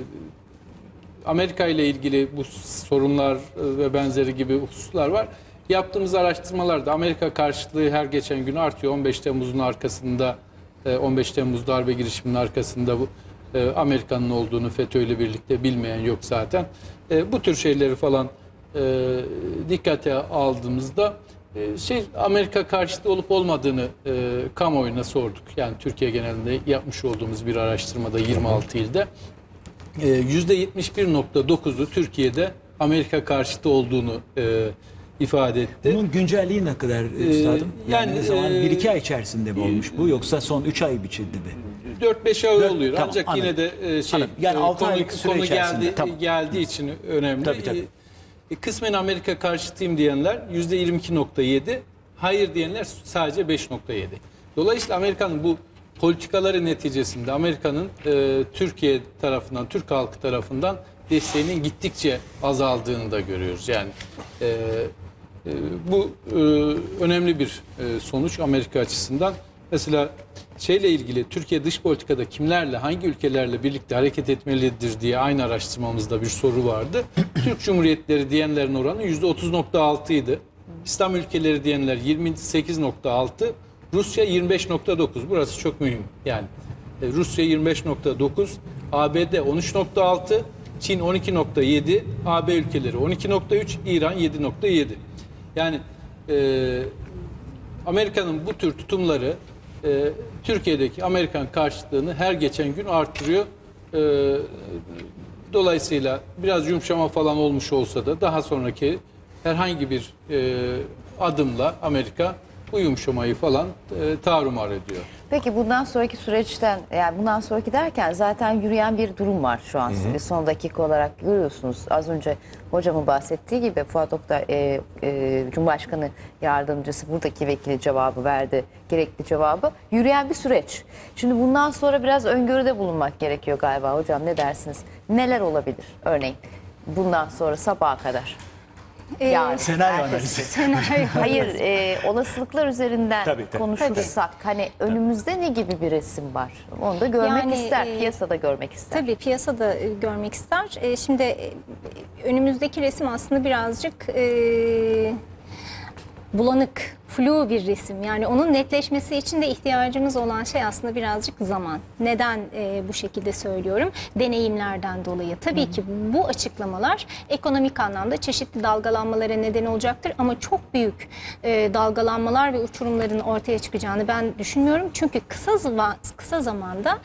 Amerika ile ilgili bu sorunlar ve benzeri gibi hususlar var. Yaptığımız araştırmalarda Amerika karşıtlığı her geçen gün artıyor. on beş Temmuz'un arkasında, on beş Temmuz darbe girişiminin arkasında bu Amerika'nın olduğunu FETÖ ile birlikte bilmeyen yok zaten. Bu tür şeyleri falan dikkate aldığımızda şey Amerika karşıtı olup olmadığını kamuoyuna sorduk. Yani Türkiye genelinde yapmış olduğumuz bir araştırmada yirmi altı ilde yüzde yetmiş bir nokta dokuzu Türkiye'de Amerika karşıtı olduğunu e, ifade etti.
Bunun güncelliği ne kadar üstadım?
Ee,
Yani,
yani,
ne zaman
e,
bir iki ay içerisinde mi olmuş bu yoksa son üç ay biçildi mi?
dört beş ay
Dört-
oluyor.
tamam,
Ancak
anladım.
yine de e, şey
Anladım. Yani
e,
altı
konu,
aylık süre
konu
içerisinde,
geldi
tamam.
geldiği için önemli.
Tabii, tabii.
E, kısmen Amerika karşıtıyım diyenler yüzde yirmi iki nokta yedi, hayır diyenler sadece beş nokta yedi. Dolayısıyla Amerika'nın bu politikaları neticesinde Amerika'nın e, Türkiye tarafından, Türk halkı tarafından desteğinin gittikçe azaldığını da görüyoruz. Yani e, e, bu e, önemli bir e, sonuç Amerika açısından. Mesela şeyle ilgili Türkiye dış politikada kimlerle, hangi ülkelerle birlikte hareket etmelidir diye aynı araştırmamızda bir soru vardı. Türk Cumhuriyetleri diyenlerin oranı yüzde otuz nokta altı idi. İslam ülkeleri diyenler yirmi sekiz nokta altı, Rusya yirmi beş nokta dokuz. Burası çok mühim. Yani e, Rusya yirmi beş nokta dokuz, A B D on üç nokta altı, Çin on iki nokta yedi, A B ülkeleri on iki nokta üç, İran yedi nokta yedi. Yani e, Amerika'nın bu tür tutumları e, Türkiye'deki Amerikan karşıtlığını her geçen gün artırıyor. E, dolayısıyla biraz yumuşama falan olmuş olsa da daha sonraki herhangi bir e, adımla Amerika bu yumuşamayı falan e, tarumar ediyor.
Peki bundan sonraki süreçten, yani bundan sonraki derken zaten yürüyen bir durum var şu an. Siz son dakika olarak görüyorsunuz. Az önce hocamın bahsettiği gibi Fuat Oktay e, e, Cumhurbaşkanı Yardımcısı buradaki vekili cevabı verdi. Gerekli cevabı. Yürüyen bir süreç. Şimdi bundan sonra biraz öngörüde bulunmak gerekiyor galiba hocam. Ne dersiniz? Neler olabilir örneğin bundan sonra sabaha kadar?
Ee,
Yarın,
Senaryo
ertesi.
analizi.
Senaryo.
Hayır, e, olasılıklar üzerinden
Tabii, tabii.
konuşursak hani önümüzde ne gibi bir resim var? Onu da görmek
Yani,
ister,
e,
piyasada görmek ister.
Tabii piyasada e, görmek ister. E, Şimdi e, önümüzdeki resim aslında birazcık e, bulanık, flu bir resim. Yani onun netleşmesi için de ihtiyacımız olan şey aslında birazcık zaman. Neden e, bu şekilde söylüyorum? Deneyimlerden dolayı. Tabii ki bu açıklamalar ekonomik anlamda çeşitli dalgalanmalara neden olacaktır ama çok büyük e, dalgalanmalar ve uçurumların ortaya çıkacağını ben düşünmüyorum. Çünkü kısa zaman, kısa zamanda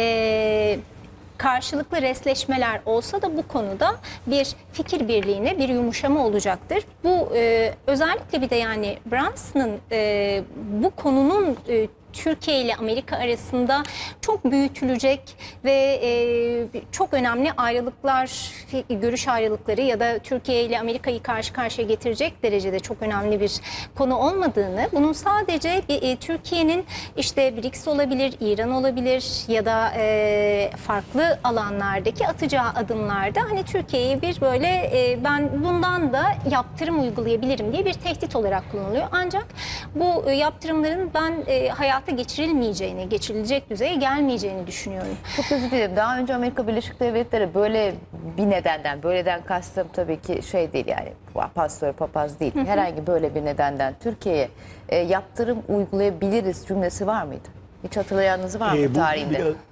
e, karşılıklı resleşmeler olsa da bu konuda bir fikir birliğine bir yumuşama olacaktır. Bu e, özellikle bir de yani Brunson'ın e, bu konunun e, Türkiye ile Amerika arasında çok büyütülecek ve e, çok önemli ayrılıklar, görüş ayrılıkları ya da Türkiye ile Amerika'yı karşı karşıya getirecek derecede çok önemli bir konu olmadığını, bunun sadece bir, e, Türkiye'nin işte B R I C S olabilir, İran olabilir ya da e, farklı alanlardaki atacağı adımlarda hani Türkiye'yi bir böyle e, ben bundan da yaptırım uygulayabilirim diye bir tehdit olarak kullanılıyor. Ancak bu e, yaptırımların ben e, hayat geçirilmeyeceğini, geçirilecek düzeye gelmeyeceğini düşünüyorum.
Çok özür dilerim. Daha önce Amerika Birleşik Devletleri böyle bir nedenden, böyleden kastım tabii ki şey değil yani pastör, papaz değil. Hı hı. Herhangi böyle bir nedenden Türkiye'ye e, yaptırım uygulayabiliriz cümlesi var mıydı? Hiç hatırlayanınız var mı
Ee, bu
tarihinde?
Biraz,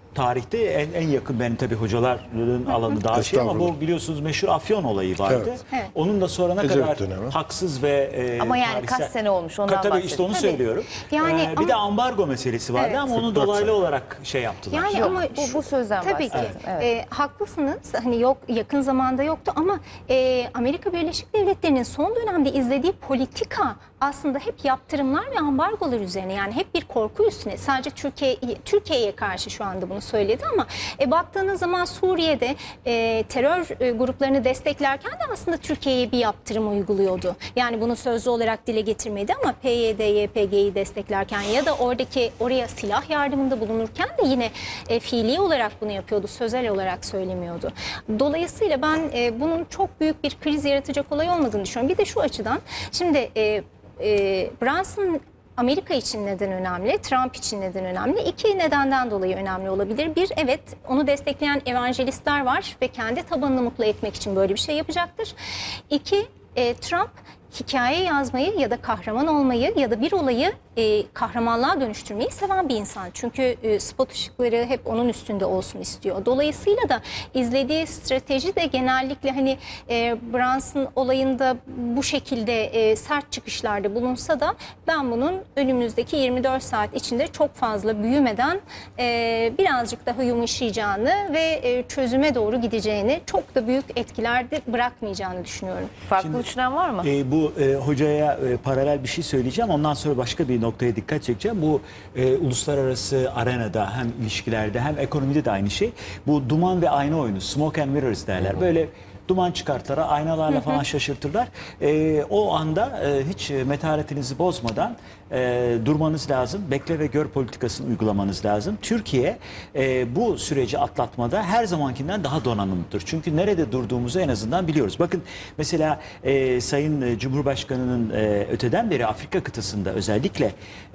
tarihte en, en yakın benim tabii hocaların alanı daha şey ama
Estağfurullah.
bu biliyorsunuz meşhur Afyon olayı vardı.
Evet.
Evet.
Onun da sonra ne
Ecevit
kadar
dönemi.
haksız ve e,
Ama yani
tarihsel-
kaç sene olmuş, ondan
Tabii işte onu
bahsedin. Tabii.
söylüyorum.
Yani
Ee, bir
ama-
de ambargo meselesi vardı
Evet.
ama onu
kırk dört
dolaylı
sene.
olarak şey yaptılar.
Yani
Yok,
ama
bu-
şu-
bu sözden
tabii ki
bahsettim, evet.
e, haklısınız. Hani yok, yakın zamanda yoktu ama e, Amerika Birleşik Devletleri'nin son dönemde izlediği politika aslında hep yaptırımlar ve ambargolar üzerine, yani hep bir korku üstüne. Sadece Türkiye Türkiye'ye karşı şu anda bunu söyledi ama e, baktığınız zaman Suriye'de e, terör e, gruplarını desteklerken de aslında Türkiye'ye bir yaptırım uyguluyordu. Yani bunu sözlü olarak dile getirmedi ama P Y D, Y P G'yi desteklerken ya da oradaki oraya silah yardımında bulunurken de yine e, fiili olarak bunu yapıyordu. Sözel olarak söylemiyordu. Dolayısıyla ben e, bunun çok büyük bir kriz yaratacak olay olmadığını düşünüyorum. Bir de şu açıdan şimdi e, e, Brunson Amerika için neden önemli, Trump için neden önemli? İki nedenden dolayı önemli olabilir. Bir, evet, onu destekleyen evangelistler var ve kendi tabanını mutlu etmek için böyle bir şey yapacaktır. İki, e, Trump hikaye yazmayı ya da kahraman olmayı ya da bir olayı e, kahramanlığa dönüştürmeyi seven bir insan. Çünkü e, spot ışıkları hep onun üstünde olsun istiyor. Dolayısıyla da izlediği strateji de genellikle hani e, Brunson olayında bu şekilde e, sert çıkışlarda bulunsa da ben bunun önümüzdeki yirmi dört saat içinde çok fazla büyümeden e, birazcık daha yumuşayacağını ve e, çözüme doğru gideceğini, çok da büyük etkilerde bırakmayacağını düşünüyorum.
Farklı düşünen var mı?
E, bu e, hocaya e, paralel bir şey söyleyeceğim. Ondan sonra başka bir noktaya dikkat çekeceğim. Bu e, uluslararası arenada hem ilişkilerde hem ekonomide de aynı şey. Bu duman ve ayna oyunu, smoke and mirrors derler. Böyle duman çıkartırlar, aynalarla falan şaşırtırlar. E, o anda e, hiç metaretinizi bozmadan e, durmanız lazım. Bekle ve gör politikasını uygulamanız lazım. Türkiye e, bu süreci atlatmada her zamankinden daha donanımlıdır. Çünkü nerede durduğumuzu en azından biliyoruz. Bakın mesela e, Sayın Cumhurbaşkanı'nın e, öteden beri Afrika kıtasında özellikle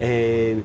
e,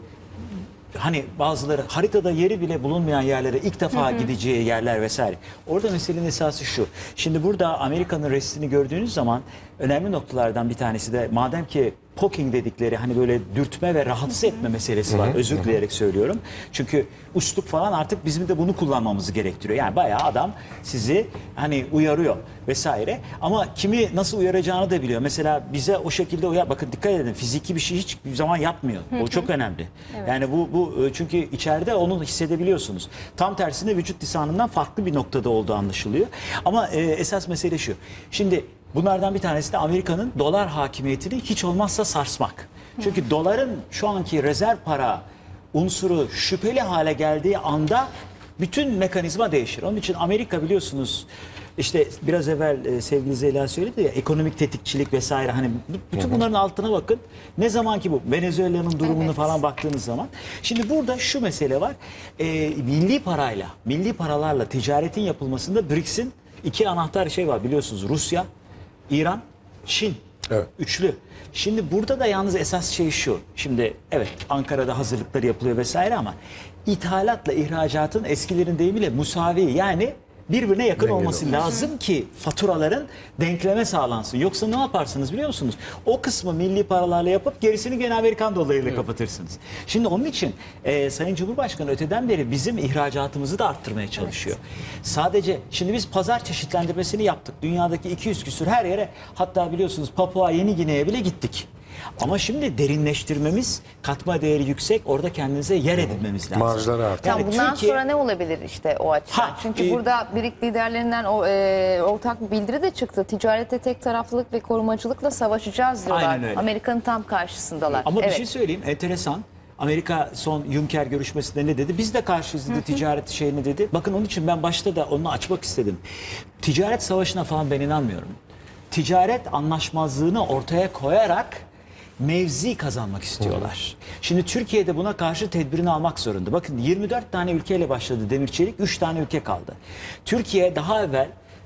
hani bazıları haritada yeri bile bulunmayan yerlere ilk defa gideceği yerler vesaire. Orada meselenin esası şu. Şimdi burada Amerika'nın restini gördüğünüz zaman önemli noktalardan bir tanesi de madem ki poking dedikleri hani böyle dürtme ve rahatsız etme meselesi var. Özür dileyerek söylüyorum. Çünkü usluk falan artık bizim de bunu kullanmamızı gerektiriyor. Yani bayağı adam sizi hani uyarıyor vesaire. Ama kimi nasıl uyaracağını da biliyor. Mesela bize o şekilde uyar. Bakın dikkat edin, fiziki bir şey hiçbir zaman yapmıyor. O çok önemli. Yani bu bu çünkü içeride onu hissedebiliyorsunuz. Tam tersine vücut lisanından farklı bir noktada olduğu anlaşılıyor. Ama e, esas mesele şu. Şimdi bunlardan bir tanesi de Amerika'nın dolar hakimiyetini hiç olmazsa sarsmak. Çünkü doların şu anki rezerv para unsuru şüpheli hale geldiği anda bütün mekanizma değişir. Onun için Amerika biliyorsunuz işte biraz evvel e, sevgili Zeliha söyledi ya, ekonomik tetikçilik vesaire, hani bütün bunların altına bakın. Ne zaman ki bu Venezuela'nın durumunu
Evet.
falan baktığınız zaman. Şimdi burada şu mesele var. E, milli parayla, milli paralarla ticaretin yapılmasında B R I C S'in iki anahtar şey var biliyorsunuz. Rusya, İran, Çin.
Evet.
Üçlü. Şimdi burada da yalnız esas şey şu. Şimdi evet Ankara'da hazırlıklar yapılıyor vesaire ama ithalatla ihracatın eskilerin deyimiyle musavi, yani birbirine yakın
Dengeli
olması
olması.
lazım ki faturaların denkleme sağlansın. Yoksa ne yaparsınız biliyor musunuz? O kısmı milli paralarla yapıp gerisini gene Amerikan dolarıyla kapatırsınız. Şimdi onun için e, Sayın Cumhurbaşkanı öteden beri bizim ihracatımızı da arttırmaya çalışıyor. Sadece şimdi biz pazar çeşitlendirmesini yaptık. Dünyadaki iki yüz küsur her yere, hatta biliyorsunuz Papua Yeni Gine'ye bile gittik. Ama şimdi derinleştirmemiz, katma değeri yüksek, orada kendinize yer edinmemiz lazım.
Marjları artık.
Yani
Yani
bundan
Türkiye-
sonra ne olabilir işte o açıdan?
Ha,
Çünkü
e-
burada B R I C liderlerinden o e, ortak bir bildiri de çıktı. Ticarette tek taraflılık ve korumacılıkla savaşacağız diyorlar.
Aynen öyle.
Amerika'nın tam karşısındalar.
Ama
evet.
bir şey söyleyeyim, enteresan. Amerika son Juncker görüşmesinde ne dedi? Biz de karşıyız dedi, ticaret şeyini dedi. Bakın onun için ben başta da onu açmak istedim. Ticaret savaşına falan ben inanmıyorum. Ticaret anlaşmazlığını ortaya koyarak mevzi kazanmak istiyorlar. Şimdi Türkiye'de buna karşı tedbirini almak zorunda. Bakın yirmi dört tane ülkeyle başladı demir çelik, üç tane ülke kaldı. Türkiye daha evvel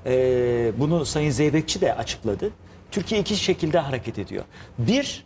e, bunu Sayın Zeybekçi de açıkladı. Türkiye iki şekilde hareket ediyor. Bir,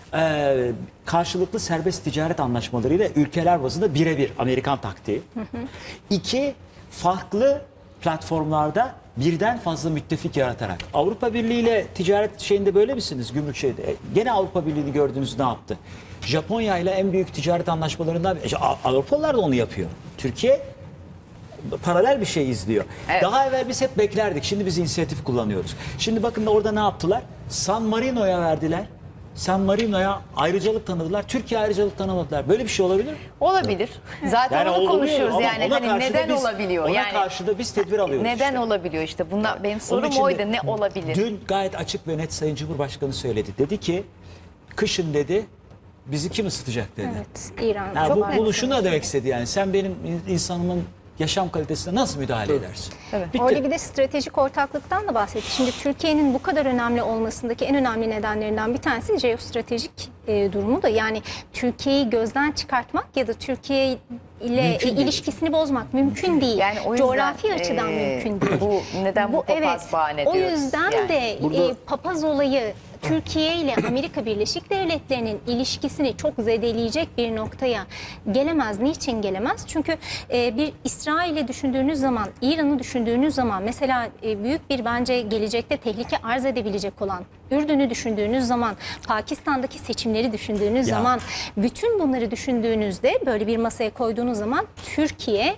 e, karşılıklı serbest ticaret anlaşmalarıyla ülkeler bazında birebir Amerikan taktiği. İki, farklı platformlarda birden fazla müttefik yaratarak. Avrupa Birliği ile ticaret şeyinde böyle misiniz? Gümrük şeyde. E, gene Avrupa Birliği'ni gördünüz ne yaptı? Japonya ile en büyük ticaret anlaşmalarından, e, Avrupalılar da onu yapıyor. Türkiye paralel bir şey izliyor.
Evet.
Daha evvel biz hep beklerdik. Şimdi biz inisiyatif kullanıyoruz. Şimdi bakın da orada ne yaptılar? San Marino'ya verdiler. San Marino'ya ayrıcalık tanıdılar. Türkiye ayrıcalık tanımadılar. Böyle bir şey olabilir mi?
Olabilir. Zaten onu
oluyor
konuşuyoruz
ama
yani.
ona
Hani
karşı da
neden
biz-
olabiliyor?
Ona
Yani
karşı da biz tedbir alıyoruz.
neden
işte.
olabiliyor işte? Bunlar benim
Onun
sorum
için de
oydu. Ne olabilir?
Dün gayet açık ve net Sayın Cumhurbaşkanı söyledi. Dedi ki kışın dedi bizi kim ısıtacak dedi.
Evet, İran.
Yani
çok
bu,
net
bunu şunu da
söylüyor.
demek istedi yani. Sen benim insanımın yaşam kalitesine nasıl müdahale edersin?
Evet.
Bitti.
Orada bir de stratejik ortaklıktan da bahsetti. Şimdi Türkiye'nin bu kadar önemli olmasındaki en önemli nedenlerinden bir tanesi jeostratejik e, durumu da. Yani Türkiye'yi gözden çıkartmak ya da Türkiye ile
Mümkün
e,
değil.
ilişkisini bozmak mümkün değil.
Yani o yüzden,
Coğrafi açıdan
e,
mümkün değil.
bu neden bu papaz bahane
O
diyoruz
yüzden
yani.
de
Burada-
e, papaz olayı Türkiye ile Amerika Birleşik Devletleri'nin ilişkisini çok zedeleyecek bir noktaya gelemez. Niçin gelemez? Çünkü e, bir İsrail'i düşündüğünüz zaman, İran'ı düşündüğünüz zaman, mesela e, büyük bir bence gelecekte tehlike arz edebilecek olan Ürdün'ü düşündüğünüz zaman, Pakistan'daki seçimleri düşündüğünüz
Ya.
zaman, bütün bunları düşündüğünüzde böyle bir masaya koyduğunuz zaman Türkiye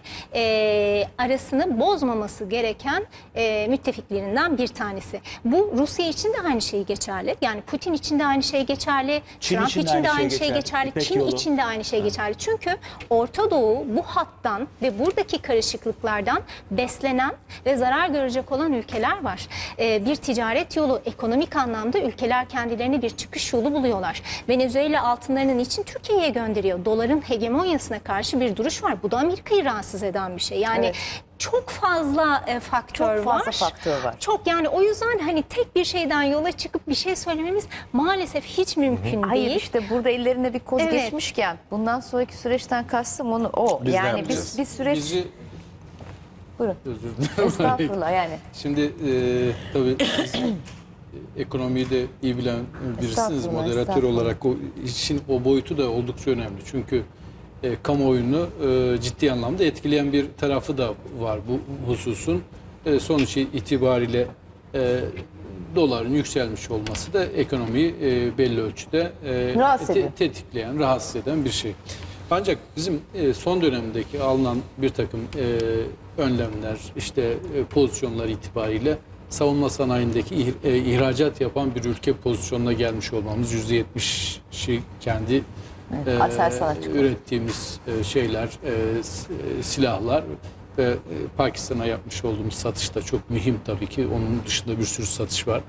e, arasını bozmaması gereken e, müttefiklerinden bir tanesi. Bu Rusya için de aynı şey geçerli. Yani Putin için de aynı şey geçerli.
Çin
Trump
için de
için de
aynı
aynı
şey
şey
geçerli.
geçerli.
İpek
Çin
yolu.
için de aynı şey geçerli. Çünkü Orta Doğu bu hattan ve buradaki karışıklıklardan beslenen ve zarar görecek olan ülkeler var. E, bir ticaret yolu, ekonomik anlamda ülkeler kendilerine bir çıkış yolu buluyorlar. Venezuela altınlarının için Türkiye'ye gönderiyor. Doların hegemonyasına karşı bir duruş var. Bu da Amerika'yı rahatsız eden bir şey. Yani
Evet.
çok fazla e, faktör
Çok fazla
var.
faktör var.
Çok, yani o yüzden hani tek bir şeyden yola çıkıp bir şey söylememiz maalesef hiç mümkün değil.
Hayır işte burada ellerine bir koz
Evet.
geçmişken bundan sonraki süreçten kastım onu o.
Biz ne
yani
yapacağız?
biz bir süreç
Bizi
buyurun.
özür dilerim.
Estağfurullah yani.
Şimdi e, tabii siz ekonomiyi de iyi bilen birisiniz.
Estağfurullah,
Moderatör
estağfurullah.
olarak o işin o boyutu da oldukça önemli. Çünkü e, kamuoyunu e, ciddi anlamda etkileyen bir tarafı da var bu hususun. E, sonuç itibariyle e, doların yükselmiş olması da ekonomiyi e, belli ölçüde e,
Rahatsız
te-
ediyor.
tetikleyen, rahatsız eden bir şey. Ancak bizim e, son dönemdeki alınan bir takım e, önlemler, işte e, pozisyonlar itibariyle savunma sanayindeki ih- e, ihracat yapan bir ülke pozisyonuna gelmiş olmamız, yüzde yetmişi kendi e,
Aselsan'a çıkıyor.
ürettiğimiz e, şeyler, e, s- e, silahlar ve e, Pakistan'a yapmış olduğumuz satış da çok mühim tabii ki. Onun dışında bir sürü satış var.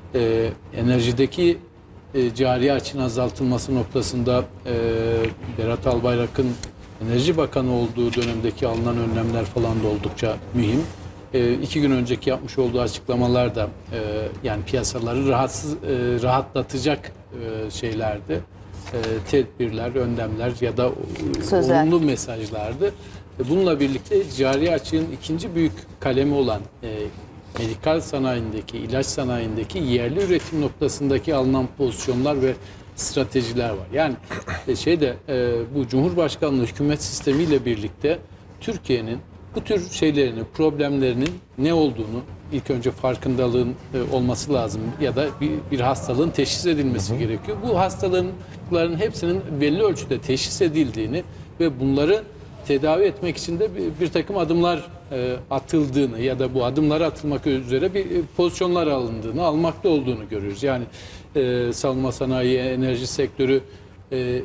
E, enerjideki e, cari açığın azaltılması noktasında e, Berat Albayrak'ın Enerji Bakanı olduğu dönemdeki alınan önlemler falan da oldukça mühim. E, iki gün önceki yapmış olduğu açıklamalar da e, yani piyasaları rahatsız e, rahatlatacak e, şeylerdi. E, tedbirler, önlemler ya da e,
Sözler.
olumlu mesajlardı. E, bununla birlikte cari açığın ikinci büyük kalemi olan e, medikal sanayindeki, ilaç sanayindeki yerli üretim noktasındaki alınan pozisyonlar ve stratejiler var. Yani e, şeyde e, bu Cumhurbaşkanlığı hükümet sistemiyle birlikte Türkiye'nin bu tür şeylerinin, problemlerinin ne olduğunu ilk önce farkındalığın e, olması lazım ya da bir, bir hastalığın teşhis edilmesi gerekiyor. Bu hastalıkların hepsinin belli ölçüde teşhis edildiğini ve bunları tedavi etmek için de bir, bir takım adımlar e, atıldığını ya da bu adımları atılmak üzere bir e, pozisyonlar alındığını, almakta olduğunu görüyoruz. Yani e, savunma sanayi, enerji sektörü, e, e,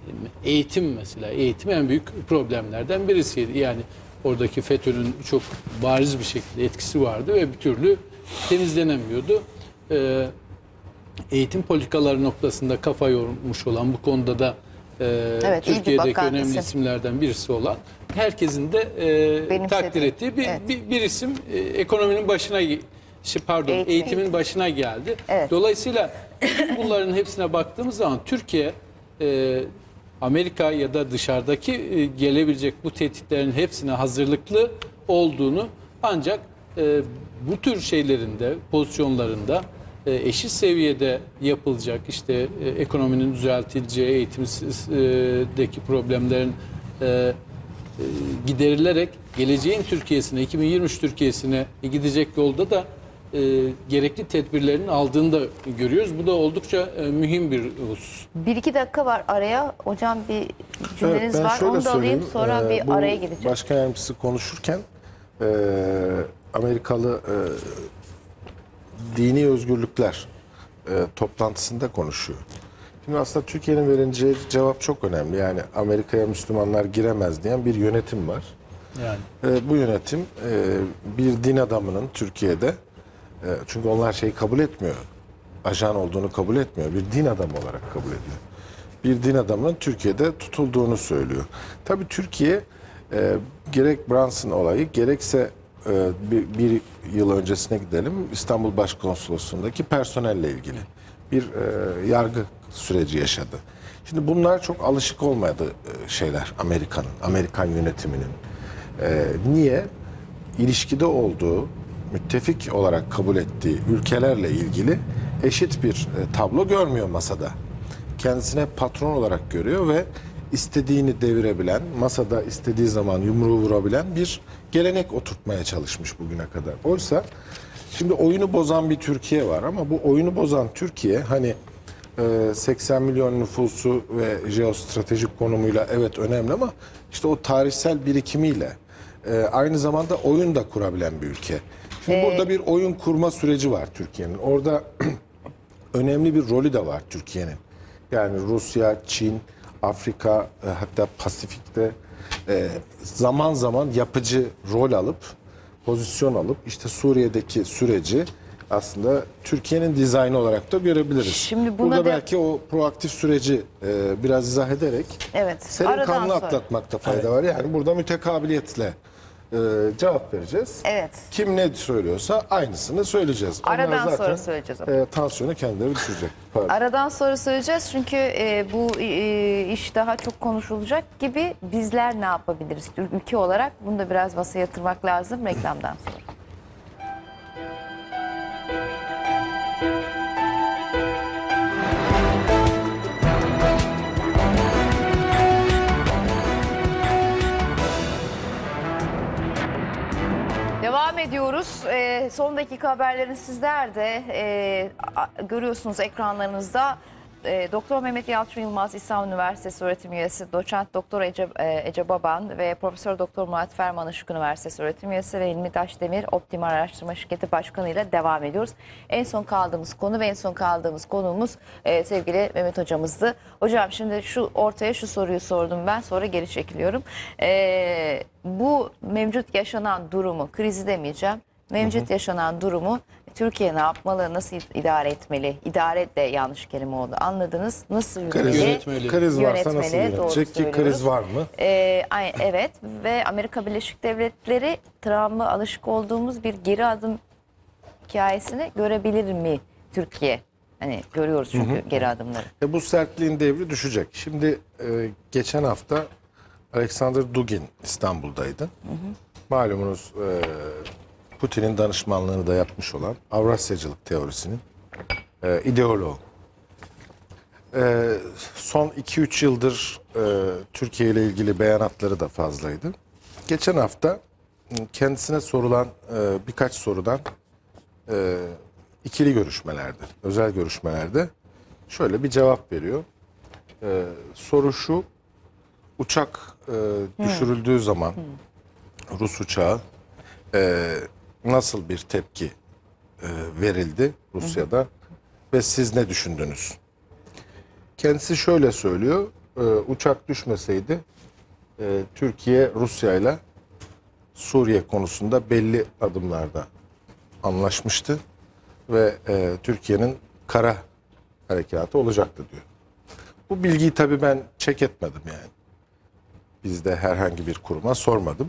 eğitim mesela, eğitim en büyük problemlerden birisiydi. Yani oradaki FETÖ'nün çok bariz bir şekilde etkisi vardı ve bir türlü temizlenemiyordu. E, eğitim politikaları noktasında kafa yormuş olan, bu konuda da e,
Evet, iyi bir
Türkiye'deki
bakan
önemli
isim.
isimlerden birisi olan, herkesin de e,
Benimsediği,
takdir ettiği bir,
evet.
bir, bir isim e, ekonominin başına ge- şey, pardon
Eğitim.
eğitimin başına geldi.
Evet.
Dolayısıyla bunların hepsine baktığımız zaman Türkiye e, Amerika ya da dışarıdaki e, gelebilecek bu tehditlerin hepsine hazırlıklı olduğunu, ancak e, bu tür şeylerinde, pozisyonlarında e, eşit seviyede yapılacak, işte e, ekonominin düzeltileceği, eğitimdeki problemlerin e, e, giderilerek geleceğin Türkiye'sine, iki bin yirmi üç Türkiye'sine gidecek yolda da e, gerekli tedbirlerin aldığını da görüyoruz. Bu da oldukça e, mühim bir husus.
Bir iki dakika var araya. Hocam bir cümleniz
ben
var.
şöyle
Onu da alayım
söyleyeyim.
sonra
Ee,
bir
bu
araya gideceğim.
Başkan yardımcısı konuşurken e, Amerikalı e, dini özgürlükler e, toplantısında konuşuyor. Şimdi aslında Türkiye'nin vereceği cevap çok önemli. Yani Amerika'ya Müslümanlar giremez diyen bir yönetim var.
Yani
E, bu yönetim e, bir din adamının Türkiye'de, e, çünkü onlar şeyi kabul etmiyor, ajan olduğunu kabul etmiyor, bir din adamı olarak kabul ediyor. Bir din adamının Türkiye'de tutulduğunu söylüyor. Tabii Türkiye e, gerek Brunson olayı gerekse e, bir, bir yıl öncesine gidelim, İstanbul Başkonsolosluğu'ndaki personelle ilgili bir e, yargı süreci yaşadı. Şimdi bunlar çok alışık olmadı e, şeyler Amerika'nın, Amerikan yönetiminin. E, niye? İlişkide olduğu, müttefik olarak kabul ettiği ülkelerle ilgili eşit bir e, tablo görmüyor masada. Kendisine patron olarak görüyor ve istediğini devirebilen, masada istediği zaman yumruğu vurabilen bir gelenek oturtmaya çalışmış bugüne kadar. Oysa şimdi oyunu bozan bir Türkiye var ama bu oyunu bozan Türkiye hani e, seksen milyon nüfusu ve jeostratejik konumuyla evet önemli ama işte o tarihsel birikimiyle e, aynı zamanda oyun da kurabilen bir ülke. Şimdi
Ee,
burada bir oyun kurma süreci var Türkiye'nin. Orada önemli bir rolü de var Türkiye'nin. Yani Rusya, Çin, Afrika, e, hatta Pasifik'te e, zaman zaman yapıcı rol alıp, pozisyon alıp işte Suriye'deki süreci aslında Türkiye'nin dizaynı olarak da görebiliriz.
Şimdi buna
Burada
da-
belki o proaktif süreci e, biraz izah ederek
Evet,
senin
aradan
kanını
sonra.
atlatmakta fayda var. Yani burada mütekabiliyetle e, cevap vereceğiz.
Evet.
Kim ne söylüyorsa aynısını söyleyeceğiz. Onlar
Aradan
zaten,
sonra söyleyeceğiz ama.
E, tansiyonu kendileri düşürecek. Pardon.
Aradan sonra söyleyeceğiz çünkü e, bu e, iş daha çok konuşulacak gibi. Bizler ne yapabiliriz ülke olarak? Bunu da biraz masaya yatırmak lazım reklamdan sonra. Devam ediyoruz. Ee, son dakika haberlerini sizler de e, a- görüyorsunuz ekranlarınızda. E, Doktor Mehmet Yalçın Yılmaz İstanbul Üniversitesi öğretim üyesi, doçent doktor Ece, e, Ece Baban ve Profesör Doktor Murat Ferman Işık Üniversitesi öğretim üyesi ve İlmi Taşdemir Optima Araştırma Şirketi Başkanı ile devam ediyoruz. En son kaldığımız konu ve en son kaldığımız konuğumuz e, sevgili Mehmet hocamızdı. Hocam şimdi şu ortaya şu soruyu sordum ben, sonra geri çekiliyorum. E, bu mevcut yaşanan durumu, krizi demeyeceğim, mevcut yaşanan durumu Türkiye ne yapmalı, nasıl idare etmeli? İdare de yanlış kelime oldu. Anladınız? Nasıl
Kriz,
Yönetmeli.
kriz varsa nasıl
Yönetmeli, doğru
yönetecek ki
söylüyoruz.
kriz var mı?
Ee, ay- evet ve Amerika Birleşik Devletleri travma alışık olduğumuz bir geri adım hikayesini görebilir mi Türkiye? Hani görüyoruz çünkü geri adımları.
E bu sertliğin devri düşecek. Şimdi e, geçen hafta Alexander Dugin İstanbul'daydı. Malumunuz e, Putin'in danışmanlığını da yapmış olan Avrasyacılık teorisinin e, ideoloğu. E, son iki üç yıldır e, Türkiye ile ilgili beyanatları da fazlaydı. Geçen hafta kendisine sorulan e, birkaç sorudan e, ikili görüşmelerde, özel görüşmelerde şöyle bir cevap veriyor. E, soru şu, uçak e, düşürüldüğü zaman Rus uçağı e, nasıl bir tepki e, verildi Rusya'da ve siz ne düşündünüz? Kendisi şöyle söylüyor, e, uçak düşmeseydi e, Türkiye Rusya ile Suriye konusunda belli adımlarda anlaşmıştı ve e, Türkiye'nin kara harekatı olacaktı diyor. Bu bilgiyi tabii ben çek etmedim yani. Bizde herhangi bir kuruma sormadım.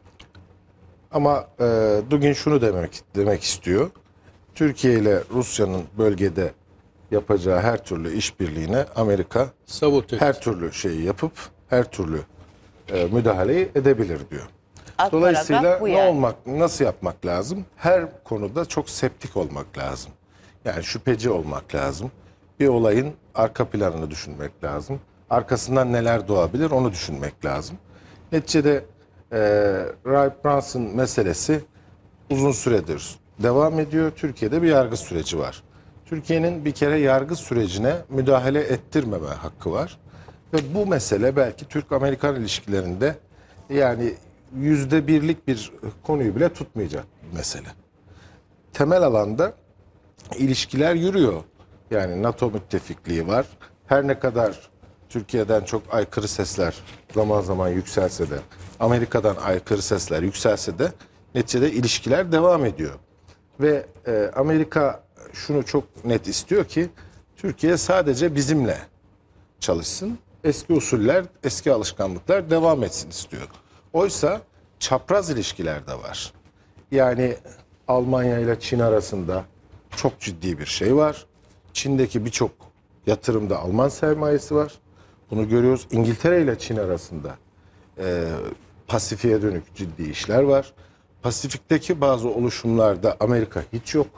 Ama e, Dugin şunu demek demek istiyor. Türkiye ile Rusya'nın bölgede yapacağı her türlü işbirliğine Amerika
Sabote.
her türlü şeyi yapıp her türlü e, müdahaleyi edebilir diyor.
Alt
Dolayısıyla
paragraf bu
ne
yani.
olmak, nasıl yapmak lazım? Her konuda çok septik olmak lazım. Yani şüpheci olmak lazım. Bir olayın arka planını düşünmek lazım. Arkasından neler doğabilir onu düşünmek lazım. Neticede e, Ray Brunson meselesi uzun süredir devam ediyor. Türkiye'de bir yargı süreci var. Türkiye'nin bir kere yargı sürecine müdahale ettirmeme hakkı var. Ve bu mesele belki Türk-Amerikan ilişkilerinde yani yüzde birlik bir konuyu bile tutmayacak bir mesele. Temel alanda ilişkiler yürüyor. Yani NATO müttefikliği var. Her ne kadar Türkiye'den çok aykırı sesler zaman zaman yükselse de, Amerika'dan aykırı sesler yükselse de neticede ilişkiler devam ediyor. Ve e, Amerika şunu çok net istiyor ki Türkiye sadece bizimle çalışsın. Eski usuller, eski alışkanlıklar devam etsin istiyor. Oysa çapraz ilişkiler de var. Yani Almanya ile Çin arasında çok ciddi bir şey var. Çin'deki birçok yatırımda Alman sermayesi var. Bunu görüyoruz. İngiltere ile Çin arasında e, Pasifik'e dönük ciddi işler var. Pasifik'teki bazı oluşumlarda Amerika hiç yok.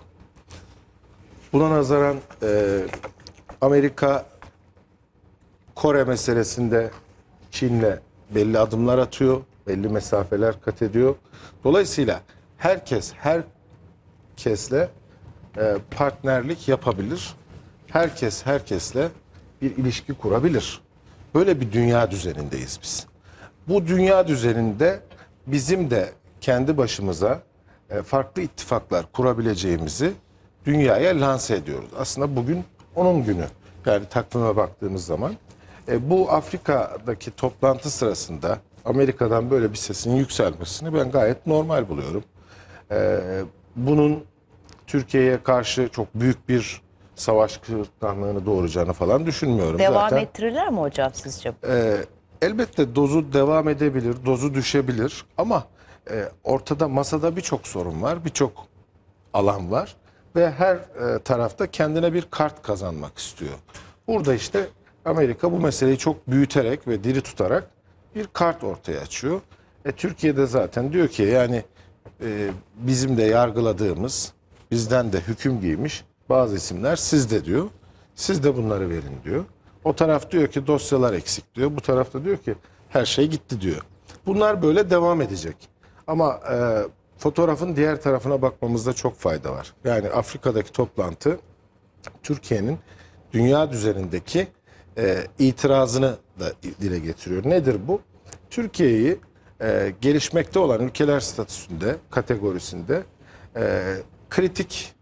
Buna nazaran e, Amerika Kore meselesinde Çin'le belli adımlar atıyor, belli mesafeler kat ediyor. Dolayısıyla herkes herkesle e, partnerlik yapabilir. Herkes herkesle bir ilişki kurabilir. Böyle bir dünya düzenindeyiz biz. Bu dünya düzeninde bizim de kendi başımıza e, farklı ittifaklar kurabileceğimizi dünyaya lanse ediyoruz. Aslında bugün onun günü. Yani takvime baktığımız zaman e, bu Afrika'daki toplantı sırasında Amerika'dan böyle bir sesin yükselmesini ben gayet normal buluyorum. E, bunun Türkiye'ye karşı çok büyük bir savaş kırılganlığını doğuracağını falan düşünmüyorum.
Devam
Zaten,
ettirirler mi hocam sizce?
e, elbette dozu devam edebilir, dozu düşebilir ama e, ortada masada birçok sorun var, birçok alan var ve her e, tarafta kendine bir kart kazanmak istiyor. Burada işte Amerika bu meseleyi çok büyüterek ve diri tutarak bir kart ortaya açıyor. E, Türkiye'de zaten diyor ki yani e, bizim de yargıladığımız, bizden de hüküm giymiş bazı isimler sizde diyor. Siz de bunları verin diyor. O taraf diyor ki dosyalar eksik diyor. Bu tarafta diyor ki her şey gitti diyor. Bunlar böyle devam edecek. Ama e, fotoğrafın diğer tarafına bakmamızda çok fayda var. Yani Afrika'daki toplantı Türkiye'nin dünya düzenindeki e, itirazını da dile getiriyor. Nedir bu? Türkiye'yi e, gelişmekte olan ülkeler statüsünde, kategorisinde e, kritik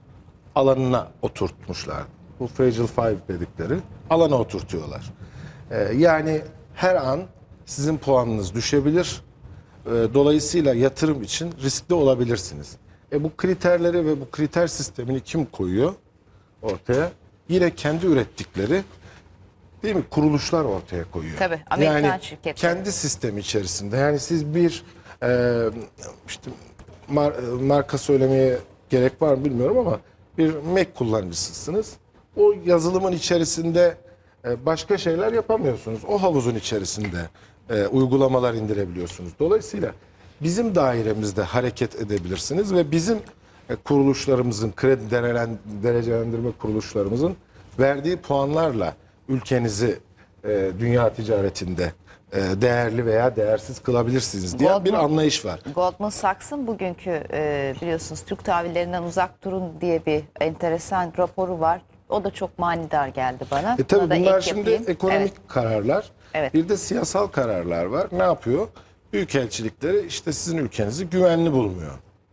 alanına oturtmuşlar. Bu Fragile Five dedikleri alana oturtuyorlar. Ee, yani her an sizin puanınız düşebilir. Ee, dolayısıyla yatırım için riskli olabilirsiniz. E, bu kriterleri ve bu kriter sistemini kim koyuyor ortaya? Yine kendi ürettikleri değil mi kuruluşlar ortaya koyuyor.
Tabii, Amerikan
yani
şirketleri.
kendi sistemi içerisinde. Yani siz bir e, işte mar, marka söylemeye gerek var mı bilmiyorum ama bir Mac kullanıcısısınız. O yazılımın içerisinde e, başka şeyler yapamıyorsunuz. O havuzun içerisinde e, uygulamalar indirebiliyorsunuz. Dolayısıyla bizim dairemizde hareket edebilirsiniz ve bizim e, kuruluşlarımızın, kredi derelen- derecelendirme kuruluşlarımızın verdiği puanlarla ülkenizi e, dünya ticaretinde e, değerli veya değersiz kılabilirsiniz diye
Goldman-
bir anlayış var.
Goldman Sachs'ın bugünkü e, biliyorsunuz Türk tahvillerinden uzak durun diye bir enteresan raporu var. O da çok manidar geldi bana.
E tabii
Buna da
bunlar
ek
şimdi
yapayım.
ekonomik
Evet.
kararlar.
Evet.
Bir de siyasal kararlar var. Ne yapıyor? Büyükelçilikleri işte sizin ülkenizi güvenli bulmuyor.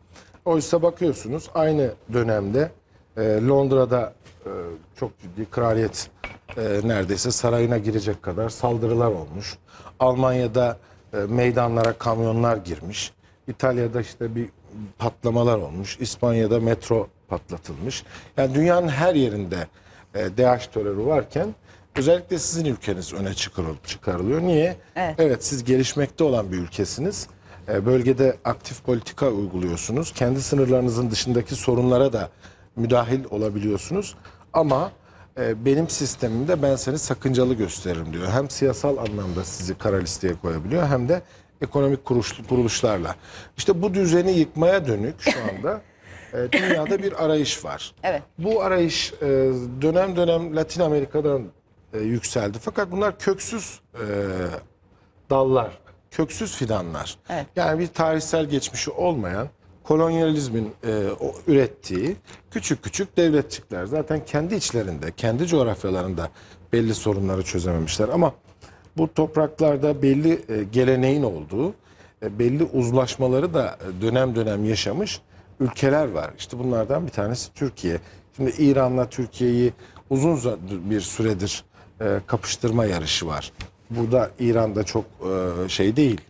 Oysa bakıyorsunuz aynı dönemde e, Londra'da e, çok ciddi kraliyet e, neredeyse sarayına girecek kadar saldırılar olmuş. Almanya'da e, meydanlara kamyonlar girmiş. İtalya'da işte bir patlamalar olmuş. İspanya'da metro patlatılmış. Yani dünyanın her yerinde e, DAEŞ terörü varken özellikle sizin ülkeniz öne çıkarıl- çıkarılıyor. Niye?
Evet.
Evet, siz gelişmekte olan bir ülkesiniz. E, bölgede aktif politika uyguluyorsunuz. Kendi sınırlarınızın dışındaki sorunlara da müdahil olabiliyorsunuz. Ama e, benim sistemimde ben seni sakıncalı gösteririm diyor. Hem siyasal anlamda sizi kara listeye koyabiliyor hem de ekonomik kuruş, kuruluşlarla. İşte bu düzeni yıkmaya dönük şu anda e, dünyada bir arayış var.
Evet.
Bu arayış e, dönem dönem Latin Amerika'dan e, yükseldi. Fakat bunlar köksüz e, dallar, köksüz fidanlar.
Evet.
Yani bir tarihsel geçmişi olmayan kolonyalizmin e, o ürettiği küçük küçük devletçikler. Zaten kendi içlerinde, kendi coğrafyalarında belli sorunları çözememişler. Ama bu topraklarda belli e, geleneğin olduğu, e, belli uzlaşmaları da e, dönem dönem yaşamış ülkeler var. İşte bunlardan bir tanesi Türkiye. Şimdi İran'la Türkiye'yi uzun bir süredir e, kapıştırma yarışı var. Burada İran'da çok e, şey değil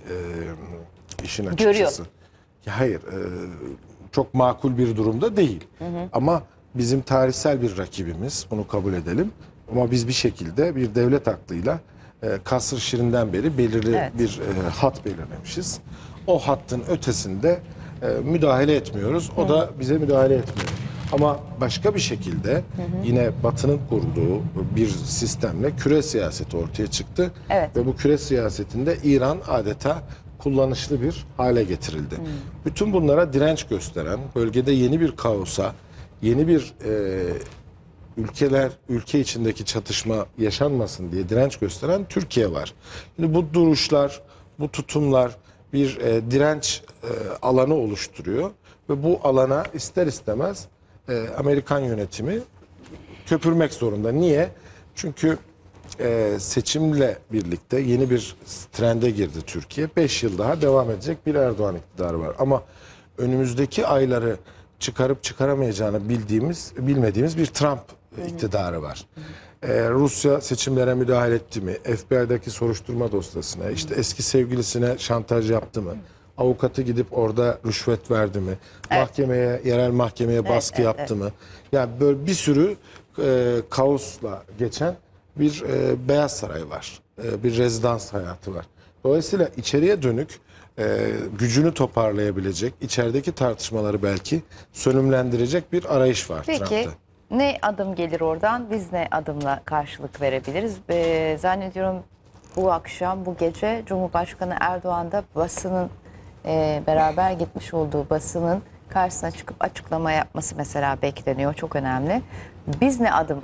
e, işin açıkçası.
Görüyor.
Ya hayır, e, çok makul bir durumda değil. Hı hı. Ama bizim tarihsel bir rakibimiz, bunu kabul edelim. Ama biz bir şekilde bir devlet aklıyla e, Kasr-ı Şirin'den beri belirli
Evet.
bir e, hat belirlemişiz. O hattın ötesinde e, müdahale etmiyoruz. O hı. da bize müdahale etmiyor. Ama başka bir şekilde hı hı. yine Batı'nın kurduğu bir sistemle küre siyaseti ortaya çıktı.
Evet.
Ve bu küre siyasetinde İran adeta kullanışlı bir hale getirildi. Hmm. Bütün bunlara direnç gösteren, bölgede yeni bir kaosa, yeni bir e, ülkeler, ülke içindeki çatışma yaşanmasın diye direnç gösteren Türkiye var. Şimdi bu duruşlar, bu tutumlar bir e, direnç e, alanı oluşturuyor ve bu alana ister istemez e, Amerikan yönetimi köpürmek zorunda. Niye? Çünkü Ee, seçimle birlikte yeni bir trende girdi Türkiye. beş yıl daha devam edecek bir Erdoğan iktidarı var. Ama önümüzdeki ayları çıkarıp çıkaramayacağını bildiğimiz, bilmediğimiz bir Trump iktidarı var. Ee, Rusya seçimlere müdahale etti mi? F B I'daki soruşturma dosyasına, işte eski sevgilisine şantaj yaptı mı? Avukatı gidip orada rüşvet verdi mi? Evet. Mahkemeye, yerel mahkemeye baskı evet, yaptı evet. mı? Yani böyle bir sürü e, kaosla geçen bir e, Beyaz Saray var. E, bir rezidans hayatı var. Dolayısıyla içeriye dönük e, gücünü toparlayabilecek, içerideki tartışmaları belki sönümlendirecek bir arayış var
Peki,
Trump'ta.
Peki ne adım gelir oradan? Biz ne adımla karşılık verebiliriz? E, zannediyorum bu akşam, bu gece Cumhurbaşkanı Erdoğan da basının e, beraber gitmiş olduğu basının karşısına çıkıp açıklama yapması mesela bekleniyor. Çok önemli. Biz ne adım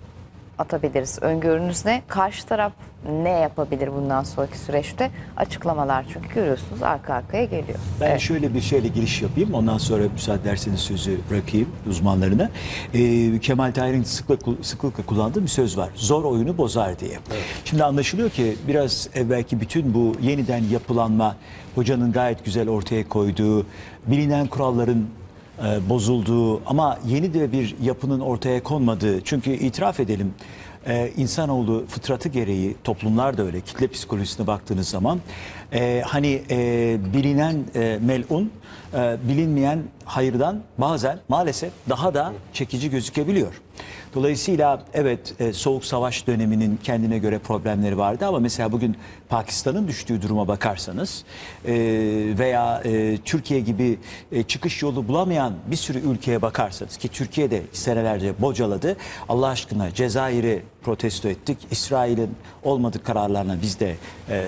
atabiliriz? Öngörünüz ne? Karşı taraf ne yapabilir bundan sonraki süreçte? Açıklamalar çünkü görüyorsunuz arka arkaya geliyor.
Ben
evet.
şöyle bir şeyle giriş yapayım. Ondan sonra müsaade ederseniz sözü bırakayım uzmanlarına. Ee, Kemal Tahir'in sıklıkla, sıklıkla kullandığı bir söz var. Zor oyunu bozar diye. Evet. Şimdi anlaşılıyor ki biraz evvelki bütün bu yeniden yapılanma, hocanın gayet güzel ortaya koyduğu, bilinen kuralların e, bozulduğu ama yeni de bir yapının ortaya konmadığı. Çünkü itiraf edelim, e, insanoğlu fıtratı gereği, toplumlar da öyle, kitle psikolojisine baktığınız zaman e, hani e, bilinen e, melun e, bilinmeyen hayırdan bazen maalesef daha da çekici gözükebiliyor. Dolayısıyla evet e, Soğuk Savaş döneminin kendine göre problemleri vardı ama mesela bugün Pakistan'ın düştüğü duruma bakarsanız e, veya e, Türkiye gibi e, çıkış yolu bulamayan bir sürü ülkeye bakarsanız ki Türkiye'de senelerce bocaladı. Allah aşkına Cezayir'i protesto ettik. İsrail'in olmadık kararlarına biz de e,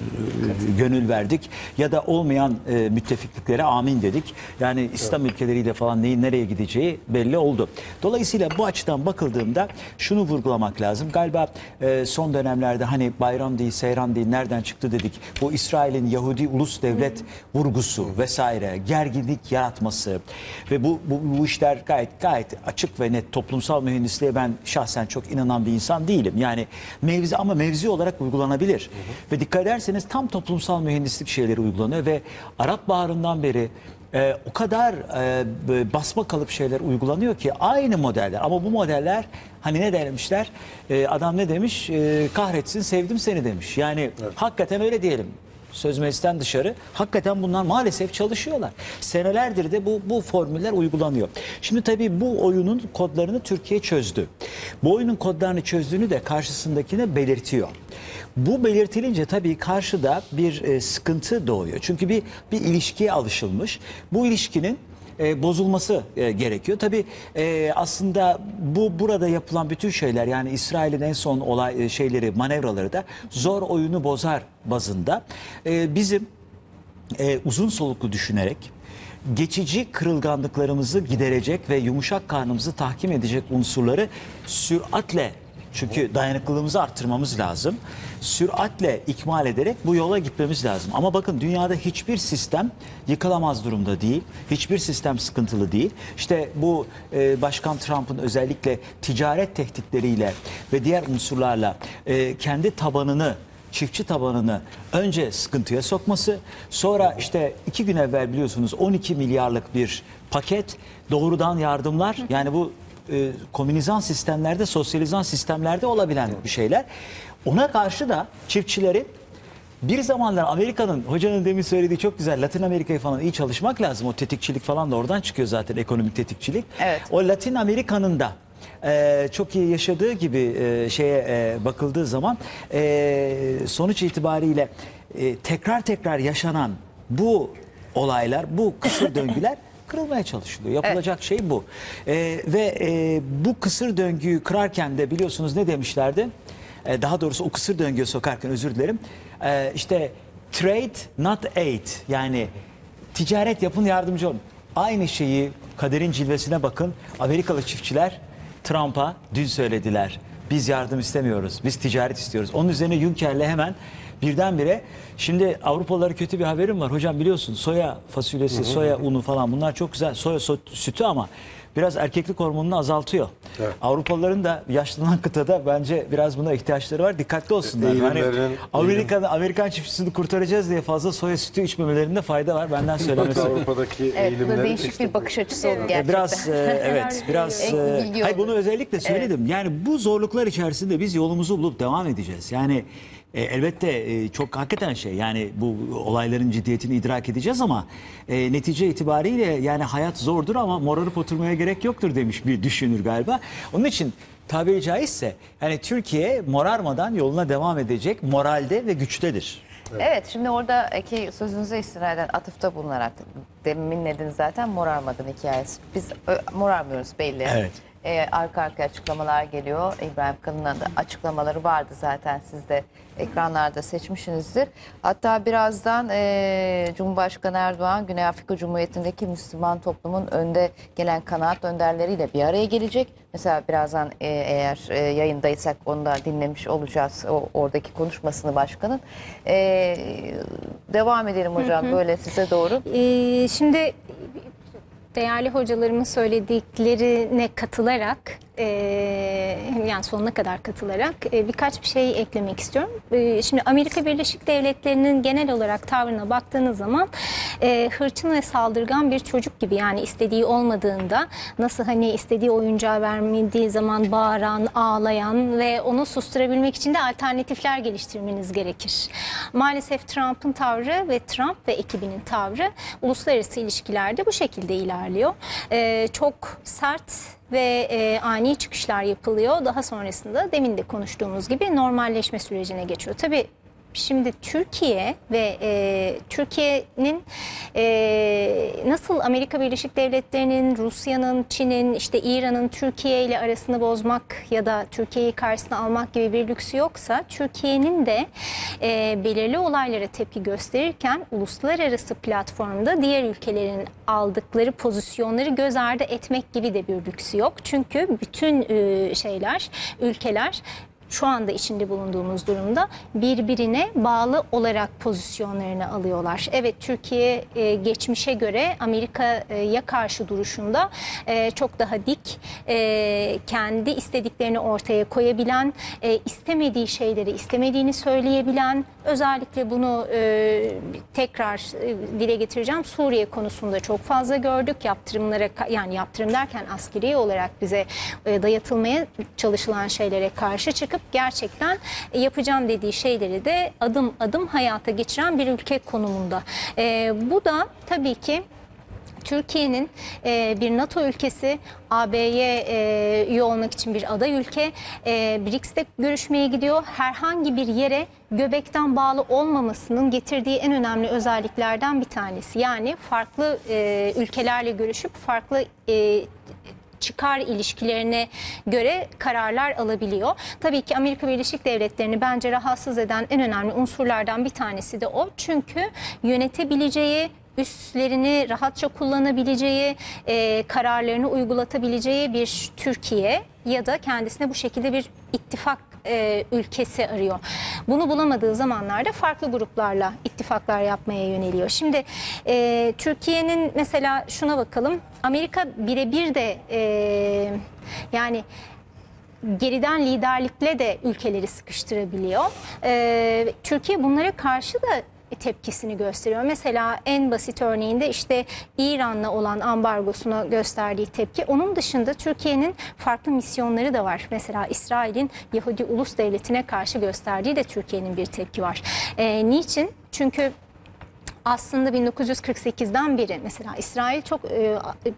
gönül verdik. Ya da olmayan e, müttefikliklere amin dedik. Yani İslam evet. ülkeleriyle falan neyin nereye gideceği belli oldu. Dolayısıyla bu açıdan bakıldığında şunu vurgulamak lazım. Galiba e, son dönemlerde hani bayram değil, seyran değil, nereden çıktı dedik. Bu İsrail'in Yahudi ulus devlet vurgusu vesaire, gerginlik yaratması ve bu, bu, bu işler gayet gayet açık ve net. Toplumsal mühendisliğe ben şahsen çok inanan bir insan değilim. Yani mevzi ama mevzi olarak uygulanabilir. Hı hı. Ve dikkat ederseniz tam toplumsal mühendislik şeyleri uygulanıyor ve Arap Baharı'ndan beri Ee, o kadar e, basma kalıp şeyler uygulanıyor ki aynı modeller ama bu modeller hani ne demişler ee, adam ne demiş ee, kahretsin sevdim seni demiş yani evet. Hakikaten öyle diyelim söz meclisten dışarı hakikaten bunlar maalesef çalışıyorlar senelerdir de bu, bu formüller uygulanıyor. Şimdi tabii bu oyunun kodlarını Türkiye çözdü, bu oyunun kodlarını çözdüğünü de karşısındakine belirtiyor. Bu belirtilince tabii karşıda bir e, sıkıntı doğuyor. Çünkü bir bir ilişkiye alışılmış. Bu ilişkinin e, bozulması e, gerekiyor. Tabii e, aslında bu burada yapılan bütün şeyler yani İsrail'in en son olay e, şeyleri, manevraları da zor oyunu bozar bazında. E, bizim e, uzun soluklu düşünerek geçici kırılganlıklarımızı giderecek ve yumuşak karnımızı tahkim edecek unsurları süratle Çünkü dayanıklılığımızı arttırmamız lazım. Süratle ikmal ederek bu yola gitmemiz lazım. Ama bakın dünyada hiçbir sistem yıkılamaz durumda değil. Hiçbir sistem sıkıntılı değil. İşte bu e, Başkan Trump'ın özellikle ticaret tehditleriyle ve diğer unsurlarla e, kendi tabanını, çiftçi tabanını önce sıkıntıya sokması, sonra işte iki gün evvel biliyorsunuz on iki milyarlık bir paket doğrudan yardımlar, yani bu e, komünizan sistemlerde, sosyalizan sistemlerde olabilen bir şeyler. Ona karşı da çiftçilerin bir zamanlar Amerika'nın, hocanın demin söylediği çok güzel, Latin Amerika'yı falan iyi çalışmak lazım. O tetikçilik falan da oradan çıkıyor zaten, ekonomik tetikçilik.
Evet.
O Latin Amerika'nın da Ee, çok iyi yaşadığı gibi e, şeye e, bakıldığı zaman e, sonuç itibariyle e, tekrar tekrar yaşanan bu olaylar, bu kısır döngüler kırılmaya çalışılıyor. Yapılacak evet. şey bu. E, ve e, bu kısır döngüyü kırarken de biliyorsunuz ne demişlerdi? E, daha doğrusu o kısır döngüye sokarken, özür dilerim. E, işte trade not aid, yani ticaret yapın, yardımcı olun. Aynı şeyi, kaderin cilvesine bakın, Amerikalı çiftçiler Trump'a dün söylediler. Biz yardım istemiyoruz. Biz ticaret istiyoruz. Onun üzerine Juncker'le hemen birdenbire, şimdi Avrupalılara kötü bir haberim var. Hocam biliyorsun soya fasulyesi, hı hı. soya unu falan, bunlar çok güzel. Soya sütü ama biraz erkeklik hormonunu azaltıyor. Evet. Avrupalıların da yaşlanan kıtada bence biraz buna ihtiyaçları var. Dikkatli olsunlar. Yani Amerikan, Amerikan çiftçisini kurtaracağız diye fazla soya sütü içmemelerinde fayda var. Benden söylemesi.
Avrupa'daki
evet, bu da değişik
işte
bir bakış açısı oldu gerçekten.
Biraz e, evet, biraz e, hayır, bunu özellikle söyledim. Evet. Yani bu zorluklar içerisinde biz yolumuzu bulup devam edeceğiz. Yani E, elbette e, çok hakikaten şey, yani bu olayların ciddiyetini idrak edeceğiz ama e, netice itibariyle yani hayat zordur ama morarıp oturmaya gerek yoktur demiş bir düşünür galiba. Onun için tabiri caizse yani Türkiye morarmadan yoluna devam edecek, moralde ve güçtedir.
Evet, evet, şimdi oradaki sözünüze istinaden atıfta bulunarak demin dediniz zaten, morarmadın hikayesi. Biz ö, morarmıyoruz belli.
Evet.
Ee, arka arkaya açıklamalar geliyor. İbrahim Kalın'ın da açıklamaları vardı zaten, siz de ekranlarda seçmişsinizdir. Hatta birazdan e, Cumhurbaşkanı Erdoğan Güney Afrika Cumhuriyeti'ndeki Müslüman toplumun önde gelen kanaat önderleriyle bir araya gelecek. Mesela birazdan e, eğer e, yayındaysak onu da dinlemiş olacağız, o oradaki konuşmasını başkanın. E, devam edelim hocam, hı hı. böyle size doğru.
Ee, şimdi değerli hocalarımın söylediklerine katılarak, e, yani sonuna kadar katılarak e, birkaç bir şey eklemek istiyorum. E, şimdi Amerika Birleşik Devletleri'nin genel olarak tavrına baktığınız zaman e, hırçın ve saldırgan bir çocuk gibi, yani istediği olmadığında nasıl hani istediği oyuncağı vermediği zaman bağıran, ağlayan ve onu susturabilmek için de alternatifler geliştirmeniz gerekir. Maalesef Trump'ın tavrı ve Trump ve ekibinin tavrı uluslararası ilişkilerde bu şekilde ilerliyor. E, çok sert ve e, ani çıkışlar yapılıyor. Daha sonrasında demin de konuştuğumuz gibi normalleşme sürecine geçiyor. Tabii şimdi Türkiye ve e, Türkiye'nin e, nasıl Amerika Birleşik Devletleri'nin, Rusya'nın, Çin'in, işte İran'ın Türkiye ile arasını bozmak ya da Türkiye'yi karşısına almak gibi bir lüksü yoksa, Türkiye'nin de e, belirli olaylara tepki gösterirken uluslararası platformda diğer ülkelerin aldıkları pozisyonları göz ardı etmek gibi de bir lüksü yok. Çünkü bütün e, şeyler, ülkeler şu anda içinde bulunduğumuz durumda birbirine bağlı olarak pozisyonlarını alıyorlar. Evet, Türkiye e, geçmişe göre Amerika'ya karşı duruşunda e, çok daha dik, e, kendi istediklerini ortaya koyabilen, e, istemediği şeyleri istemediğini söyleyebilen, özellikle bunu e, tekrar e, dile getireceğim, Suriye konusunda çok fazla gördük. Yaptırımlara, yani yaptırım derken askeri olarak bize e, dayatılmaya çalışılan şeylere karşı çıkıp gerçekten yapacağım dediği şeyleri de adım adım hayata geçiren bir ülke konumunda. E, bu da tabii ki Türkiye'nin e, bir NATO ülkesi, A B'ye e, üye olmak için bir aday ülke, e, B R I C S'te görüşmeye gidiyor. Herhangi bir yere göbekten bağlı olmamasının getirdiği en önemli özelliklerden bir tanesi. Yani farklı e, ülkelerle görüşüp farklı e, çıkar ilişkilerine göre kararlar alabiliyor. Tabii ki Amerika Birleşik Devletleri'ni bence rahatsız eden en önemli unsurlardan bir tanesi de o. Çünkü yönetebileceği üslerini rahatça kullanabileceği, e, kararlarını uygulatabileceği bir Türkiye ya da kendisine bu şekilde bir ittifak e, ülkesi arıyor. Bunu bulamadığı zamanlarda farklı gruplarla ittifaklar yapmaya yöneliyor. Şimdi e, Türkiye'nin mesela şuna bakalım. Amerika birebir de e, yani geriden liderlikle de ülkeleri sıkıştırabiliyor. Ee, Türkiye bunlara karşı da tepkisini gösteriyor. Mesela en basit örneğinde işte İran'la olan ambargosuna gösterdiği tepki. Onun dışında Türkiye'nin farklı misyonları da var. Mesela İsrail'in Yahudi Ulus Devleti'ne karşı gösterdiği de Türkiye'nin bir tepki var. Ee, niçin? Çünkü aslında bin dokuz yüz kırk sekizden beri mesela İsrail çok e,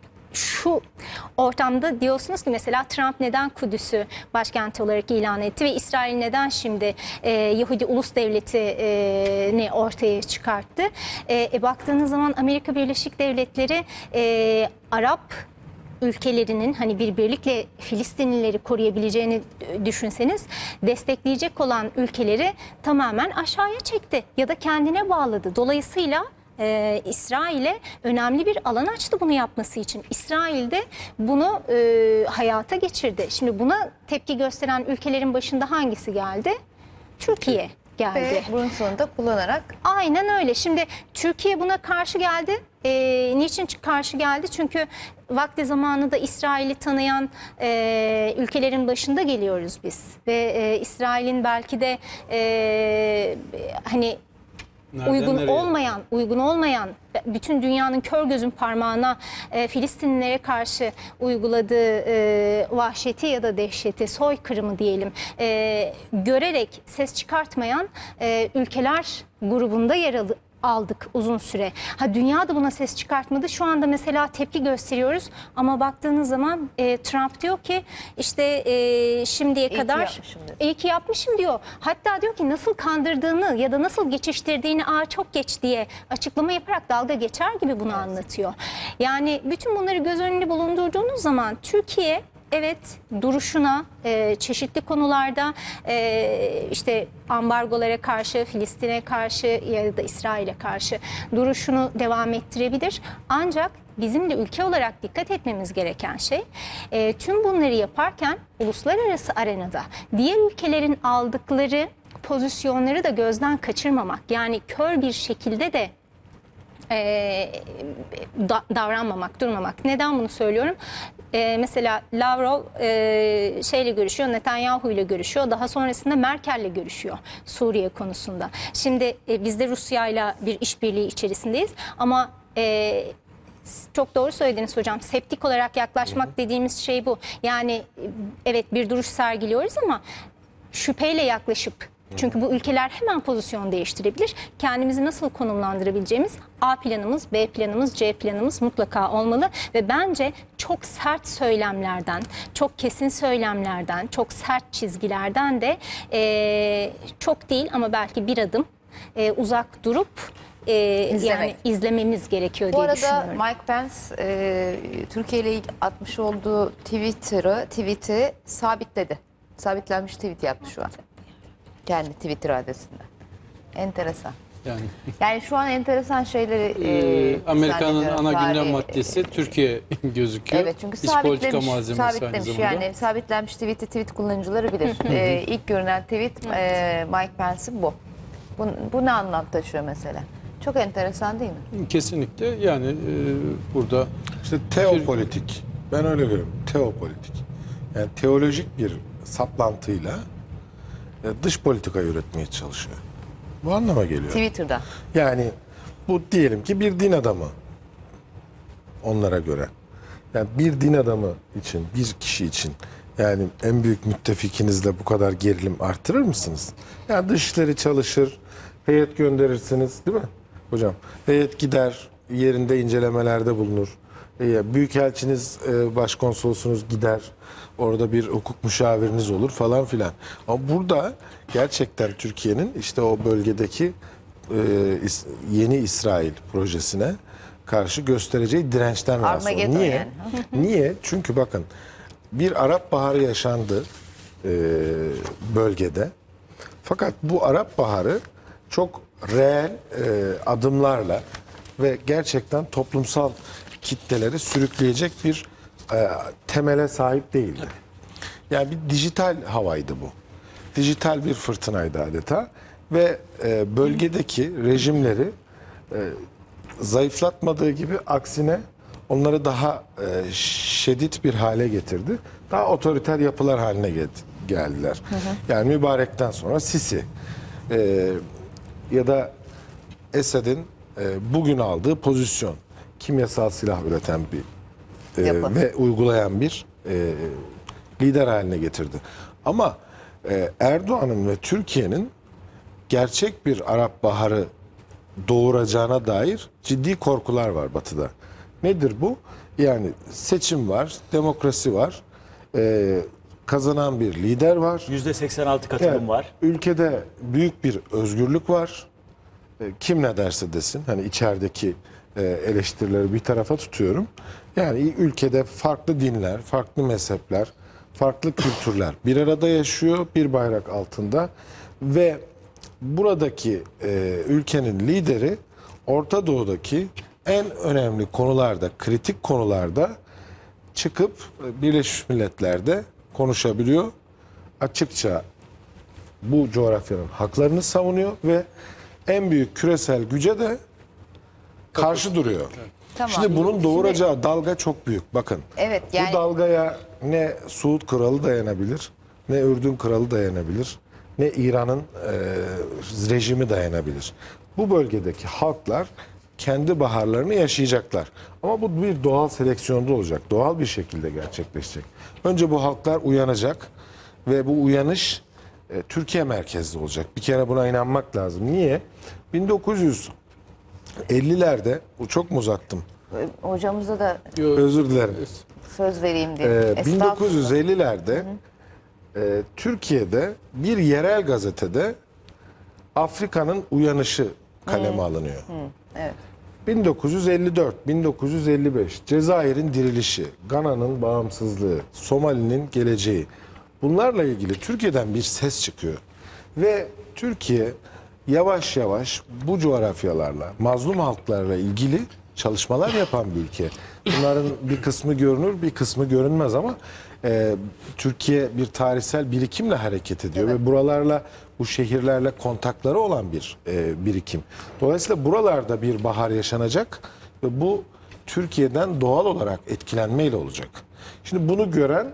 şu ortamda diyorsunuz ki mesela Trump neden Kudüs'ü başkenti olarak ilan etti ve İsrail neden şimdi e, Yahudi Ulus Devleti'ni ortaya çıkarttı? E, e, baktığınız zaman Amerika Birleşik Devletleri e, Arap ülkelerinin hani bir birlikle Filistinlileri koruyabileceğini düşünseniz destekleyecek olan ülkeleri tamamen aşağıya çekti ya da kendine bağladı. Dolayısıyla Ee, İsrail'e önemli bir alan açtı bunu yapması için. İsrail de bunu e, hayata geçirdi. Şimdi buna tepki gösteren ülkelerin başında hangisi geldi? Türkiye geldi.
Ve bunun sonunda kullanarak.
Aynen öyle. Şimdi Türkiye buna karşı geldi. Ee, niçin karşı geldi? Çünkü vakti zamanında İsrail'i tanıyan e, ülkelerin başında geliyoruz biz. Ve e, İsrail'in belki de e, hani
Nereden
uygun
nereye?
olmayan, uygun olmayan, bütün dünyanın kör gözün parmağına e, Filistinlilere karşı uyguladığı e, vahşeti ya da dehşeti, soykırımı diyelim, e, görerek ses çıkartmayan e, ülkeler grubunda yer aldı. aldık uzun süre. Ha, dünya da buna ses çıkartmadı. Şu anda mesela tepki gösteriyoruz ama baktığınız zaman e, Trump diyor ki işte e, şimdiye
ki
kadar
yapmışım dedi.
iyi ki yapmışım diyor. Hatta diyor ki nasıl kandırdığını ya da nasıl geçiştirdiğini aa çok geç diye açıklama yaparak dalga geçer gibi bunu anlatıyor. Yani bütün bunları göz önünde bulundurduğunuz zaman Türkiye evet duruşuna e, çeşitli konularda e, işte ambargolara karşı, Filistin'e karşı ya da İsrail'e karşı duruşunu devam ettirebilir. Ancak bizim de ülke olarak dikkat etmemiz gereken şey e, tüm bunları yaparken uluslararası arenada diğer ülkelerin aldıkları pozisyonları da gözden kaçırmamak. Yani kör bir şekilde de E, da, davranmamak, durmamak. Neden bunu söylüyorum? E, mesela Lavrov e, şeyle görüşüyor, Netanyahu ile görüşüyor. Daha sonrasında Merkel'le görüşüyor Suriye konusunda. Şimdi e, biz de Rusya ile bir işbirliği içerisindeyiz. Ama e, çok doğru söylediniz hocam. Septik olarak yaklaşmak hı hı. dediğimiz şey bu. Yani evet bir duruş sergiliyoruz ama şüpheyle yaklaşıp çünkü bu ülkeler hemen pozisyon değiştirebilir. Kendimizi nasıl konumlandırabileceğimiz A planımız, B planımız, C planımız mutlaka olmalı. Ve bence çok sert söylemlerden, çok kesin söylemlerden, çok sert çizgilerden de e, çok değil ama belki bir adım e, uzak durup e, yani izlememiz gerekiyor
Bu
diye
arada
düşünüyorum.
Mike Pence e, Türkiye ile atmış olduğu Twitter'ı, tweet'i sabitledi. Sabitlenmiş tweet yaptı şu an. Kendi Twitter adresinde. Enteresan.
Yani
Yani şu an enteresan şeyleri
e,
e,
Amerika'nın
zannediyorum.
ana gündem
Tarihi,
maddesi Türkiye gözüküyor.
Evet çünkü
İç politika
sabitlemiş,
malzemesi aynı
sabitlemiş
zamanda.
yani sabitlenmiş tweet'i tweet kullanıcıları bilir. ee, ilk görünen tweet e, Mike Pence'in bu. bu. Bu ne anlam taşıyor mesela? Çok enteresan değil mi?
Kesinlikle yani e, burada
İşte teopolitik. Ben öyle görüyorum. Teopolitik. Yani teolojik bir saplantıyla e, dış politika üretmeye çalışıyor. Bu anlama geliyor.
Twitter'da.
Yani bu diyelim ki bir din adamı onlara göre. Yani bir din adamı için, bir kişi için yani en büyük müttefikinizle bu kadar gerilim artırır mısınız? Yani dışişleri çalışır, heyet gönderirsiniz değil mi hocam? Heyet gider, yerinde incelemelerde bulunur. E, Büyükelçiniz, e, başkonsolosunuz gider. Orada bir hukuk müşaviriniz olur falan filan. Ama burada gerçekten Türkiye'nin işte o bölgedeki e, is, yeni İsrail projesine karşı göstereceği dirençten rahatsız oldum.
Armageddon
Niye?
yani.
Niye? Çünkü bakın bir Arap Baharı yaşandı e, bölgede. Fakat bu Arap Baharı çok reel e, adımlarla ve gerçekten toplumsal kitleleri sürükleyecek bir e, temele sahip değildi. Yani bir dijital havaydı bu. Dijital bir fırtınaydı adeta ve e, bölgedeki rejimleri e, zayıflatmadığı gibi aksine onları daha e, şiddet bir hale getirdi. Daha otoriter yapılar haline gel- geldiler. Hı hı. Yani Mübarek'ten sonra Sisi e, ya da Esad'ın e, bugün aldığı pozisyon, kimyasal silah üreten bir e, ve uygulayan bir e, lider haline getirdi. Ama e, Erdoğan'ın ve Türkiye'nin gerçek bir Arap Baharı doğuracağına dair ciddi korkular var Batı'da. Nedir bu? Yani seçim var, demokrasi var, e, kazanan bir lider var.
yüzde seksen altı katılım
Evet,
var.
Ülkede büyük bir özgürlük var. E, kim ne derse desin, hani içerideki e, eleştirileri bir tarafa tutuyorum. Yani ülkede farklı dinler, farklı mezhepler, farklı kültürler bir arada yaşıyor bir bayrak altında ve buradaki e, ülkenin lideri Orta Doğu'daki en önemli konularda, kritik konularda çıkıp Birleşmiş Milletler'de konuşabiliyor. Açıkça bu coğrafyanın haklarını savunuyor ve en büyük küresel güce de karşı duruyor.
Tamam.
Şimdi bunun doğuracağı
Şimdi,
dalga çok büyük. Bakın.
Evet, yani
bu dalgaya ne Suud Kralı dayanabilir, ne Ürdün Kralı dayanabilir, ne İran'ın e, rejimi dayanabilir. Bu bölgedeki halklar kendi baharlarını yaşayacaklar. Ama bu bir doğal seleksiyonda olacak. Doğal bir şekilde gerçekleşecek. Önce bu halklar uyanacak ve bu uyanış e, Türkiye merkezli olacak. Bir kere buna inanmak lazım. Niye? bin dokuz yüz ellilerde, bu çok mu uzattım?
hocamıza da
Özür dilerim.
söz vereyim diye.
Ee,
Estağfurullah.
bin dokuz yüz ellilerde e, Türkiye'de bir yerel gazetede Afrika'nın uyanışı kaleme alınıyor.
Evet.
bin dokuz yüz elli dört bin dokuz yüz elli beş Cezayir'in dirilişi, Gana'nın bağımsızlığı, Somali'nin geleceği. Bunlarla ilgili Türkiye'den bir ses çıkıyor. Ve Türkiye yavaş yavaş bu coğrafyalarla, mazlum halklarla ilgili çalışmalar yapan bir ülke. Bunların bir kısmı görünür, bir kısmı görünmez ama e, Türkiye bir tarihsel birikimle hareket ediyor
Evet.
ve buralarla, bu şehirlerle kontakları olan bir e, birikim. Dolayısıyla buralarda bir bahar yaşanacak ve bu Türkiye'den doğal olarak etkilenmeyle olacak. Şimdi bunu gören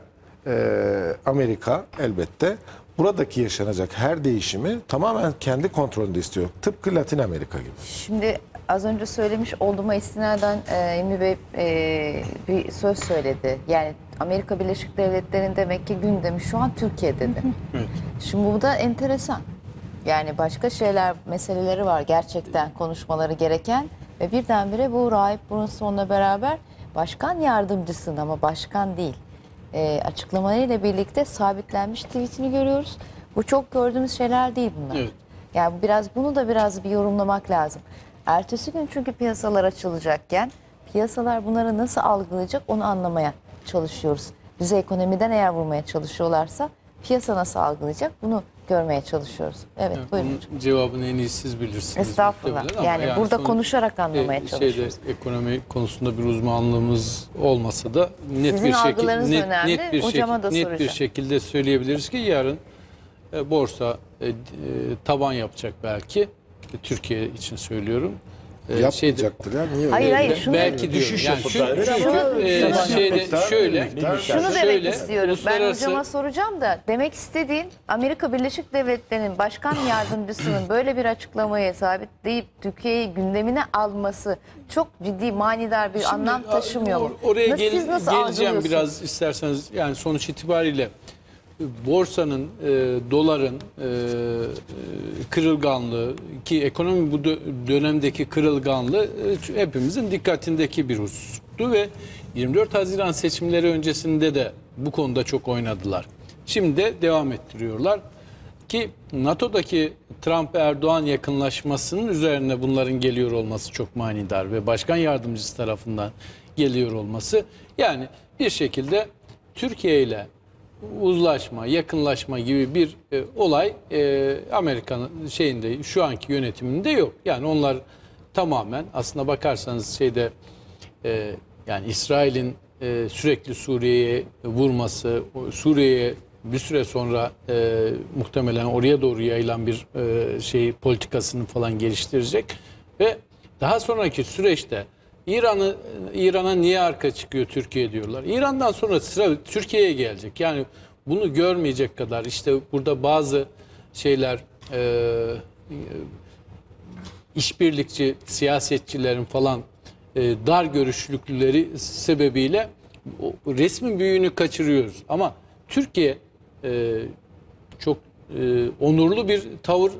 e, Amerika elbette buradaki yaşanacak her değişimi tamamen kendi kontrolünde istiyor. Tıpkı Latin Amerika gibi.
Şimdi az önce söylemiş olduğuma istinaden e, İlmi Bey e, bir söz söyledi. Yani Amerika Birleşik Devletleri'nin demek ki gündemi şu an Türkiye dedi.
Evet.
Şimdi bu da enteresan. Yani başka şeyler, meseleleri var gerçekten konuşmaları gereken ve birdenbire bu Rahip Brunson'la beraber başkan yardımcısının ama başkan değil e, açıklamalarıyla birlikte sabitlenmiş tweetini görüyoruz. Bu çok gördüğümüz şeyler değil bunlar.
Evet.
Yani biraz bunu da biraz bir yorumlamak lazım. Ertesi gün çünkü piyasalar açılacakken piyasalar bunları nasıl algılayacak onu anlamaya çalışıyoruz. Bize ekonomiden eğer vurmaya çalışıyorlarsa piyasa nasıl algılayacak bunu görmeye çalışıyoruz. Evet,
Evet,
buyurun
bunun
hocam.
cevabını en iyi siz bilirsiniz.
Estağfurullah.
muhtemelen ama
Yani burada
sonuç-
konuşarak anlamaya
e,
çalışıyoruz.
Şeyde, ekonomi konusunda bir uzmanlığımız olmasa da net
Sizin
bir şekilde
algılarınız
net,
önemli.
net bir
Hocama
şekilde
da
net
soracağım.
bir şekilde söyleyebiliriz ki yarın e, borsa e, e, taban yapacak belki. E, Türkiye için söylüyorum. E, şeyde-
Yapmayacaktır ya. Niye öyle?
Hayır, hayır,
Be-
şunu-
belki diyorum.
Düşüş
Yani
yapacaklar.
çünkü,
Ama
çünkü e,
zaman
şeyde
miktarı
şöyle
bir miktar.
Şunu demek
şöyle,
istiyorum. Ben
uluslararası-
hocama soracağım da demek istediğim Amerika Birleşik Devletleri'nin başkan yardımcısının böyle bir açıklamayı sabitleyip Türkiye'yi gündemine alması çok ciddi manidar bir
Şimdi,
anlam taşımıyor mu?
or- Oraya
Nasıl-
gel-
siz nasıl
geleceğim
algılıyorsunuz?
biraz isterseniz. Yani sonuç itibariyle borsanın, e, doların e, e, kırılganlığı ki ekonomi bu dö- dönemdeki kırılganlığı e, hepimizin dikkatindeki bir husustu ve yirmi dört Haziran seçimleri öncesinde de bu konuda çok oynadılar. Şimdi de devam ettiriyorlar ki NATO'daki Trump-Erdoğan yakınlaşmasının üzerine bunların geliyor olması çok manidar ve başkan yardımcısı tarafından geliyor olması yani bir şekilde Türkiye ile uzlaşma, yakınlaşma gibi bir e, olay e, Amerika'nın şeyinde şu anki yönetiminde yok. Yani onlar tamamen aslına bakarsanız şeyde e, yani İsrail'in e, sürekli Suriye'ye vurması, Suriye'ye bir süre sonra e, muhtemelen oraya doğru yayılan bir e, şey politikasını falan geliştirecek ve daha sonraki süreçte İran'ı İran'a niye arka çıkıyor Türkiye diyorlar. İran'dan sonra sıra Türkiye'ye gelecek. Yani bunu görmeyecek kadar işte burada bazı şeyler e, işbirlikçi siyasetçilerin falan e, dar görüşlülükleri sebebiyle o resmin büyüğünü kaçırıyoruz. Ama Türkiye e, çok e, onurlu bir tavır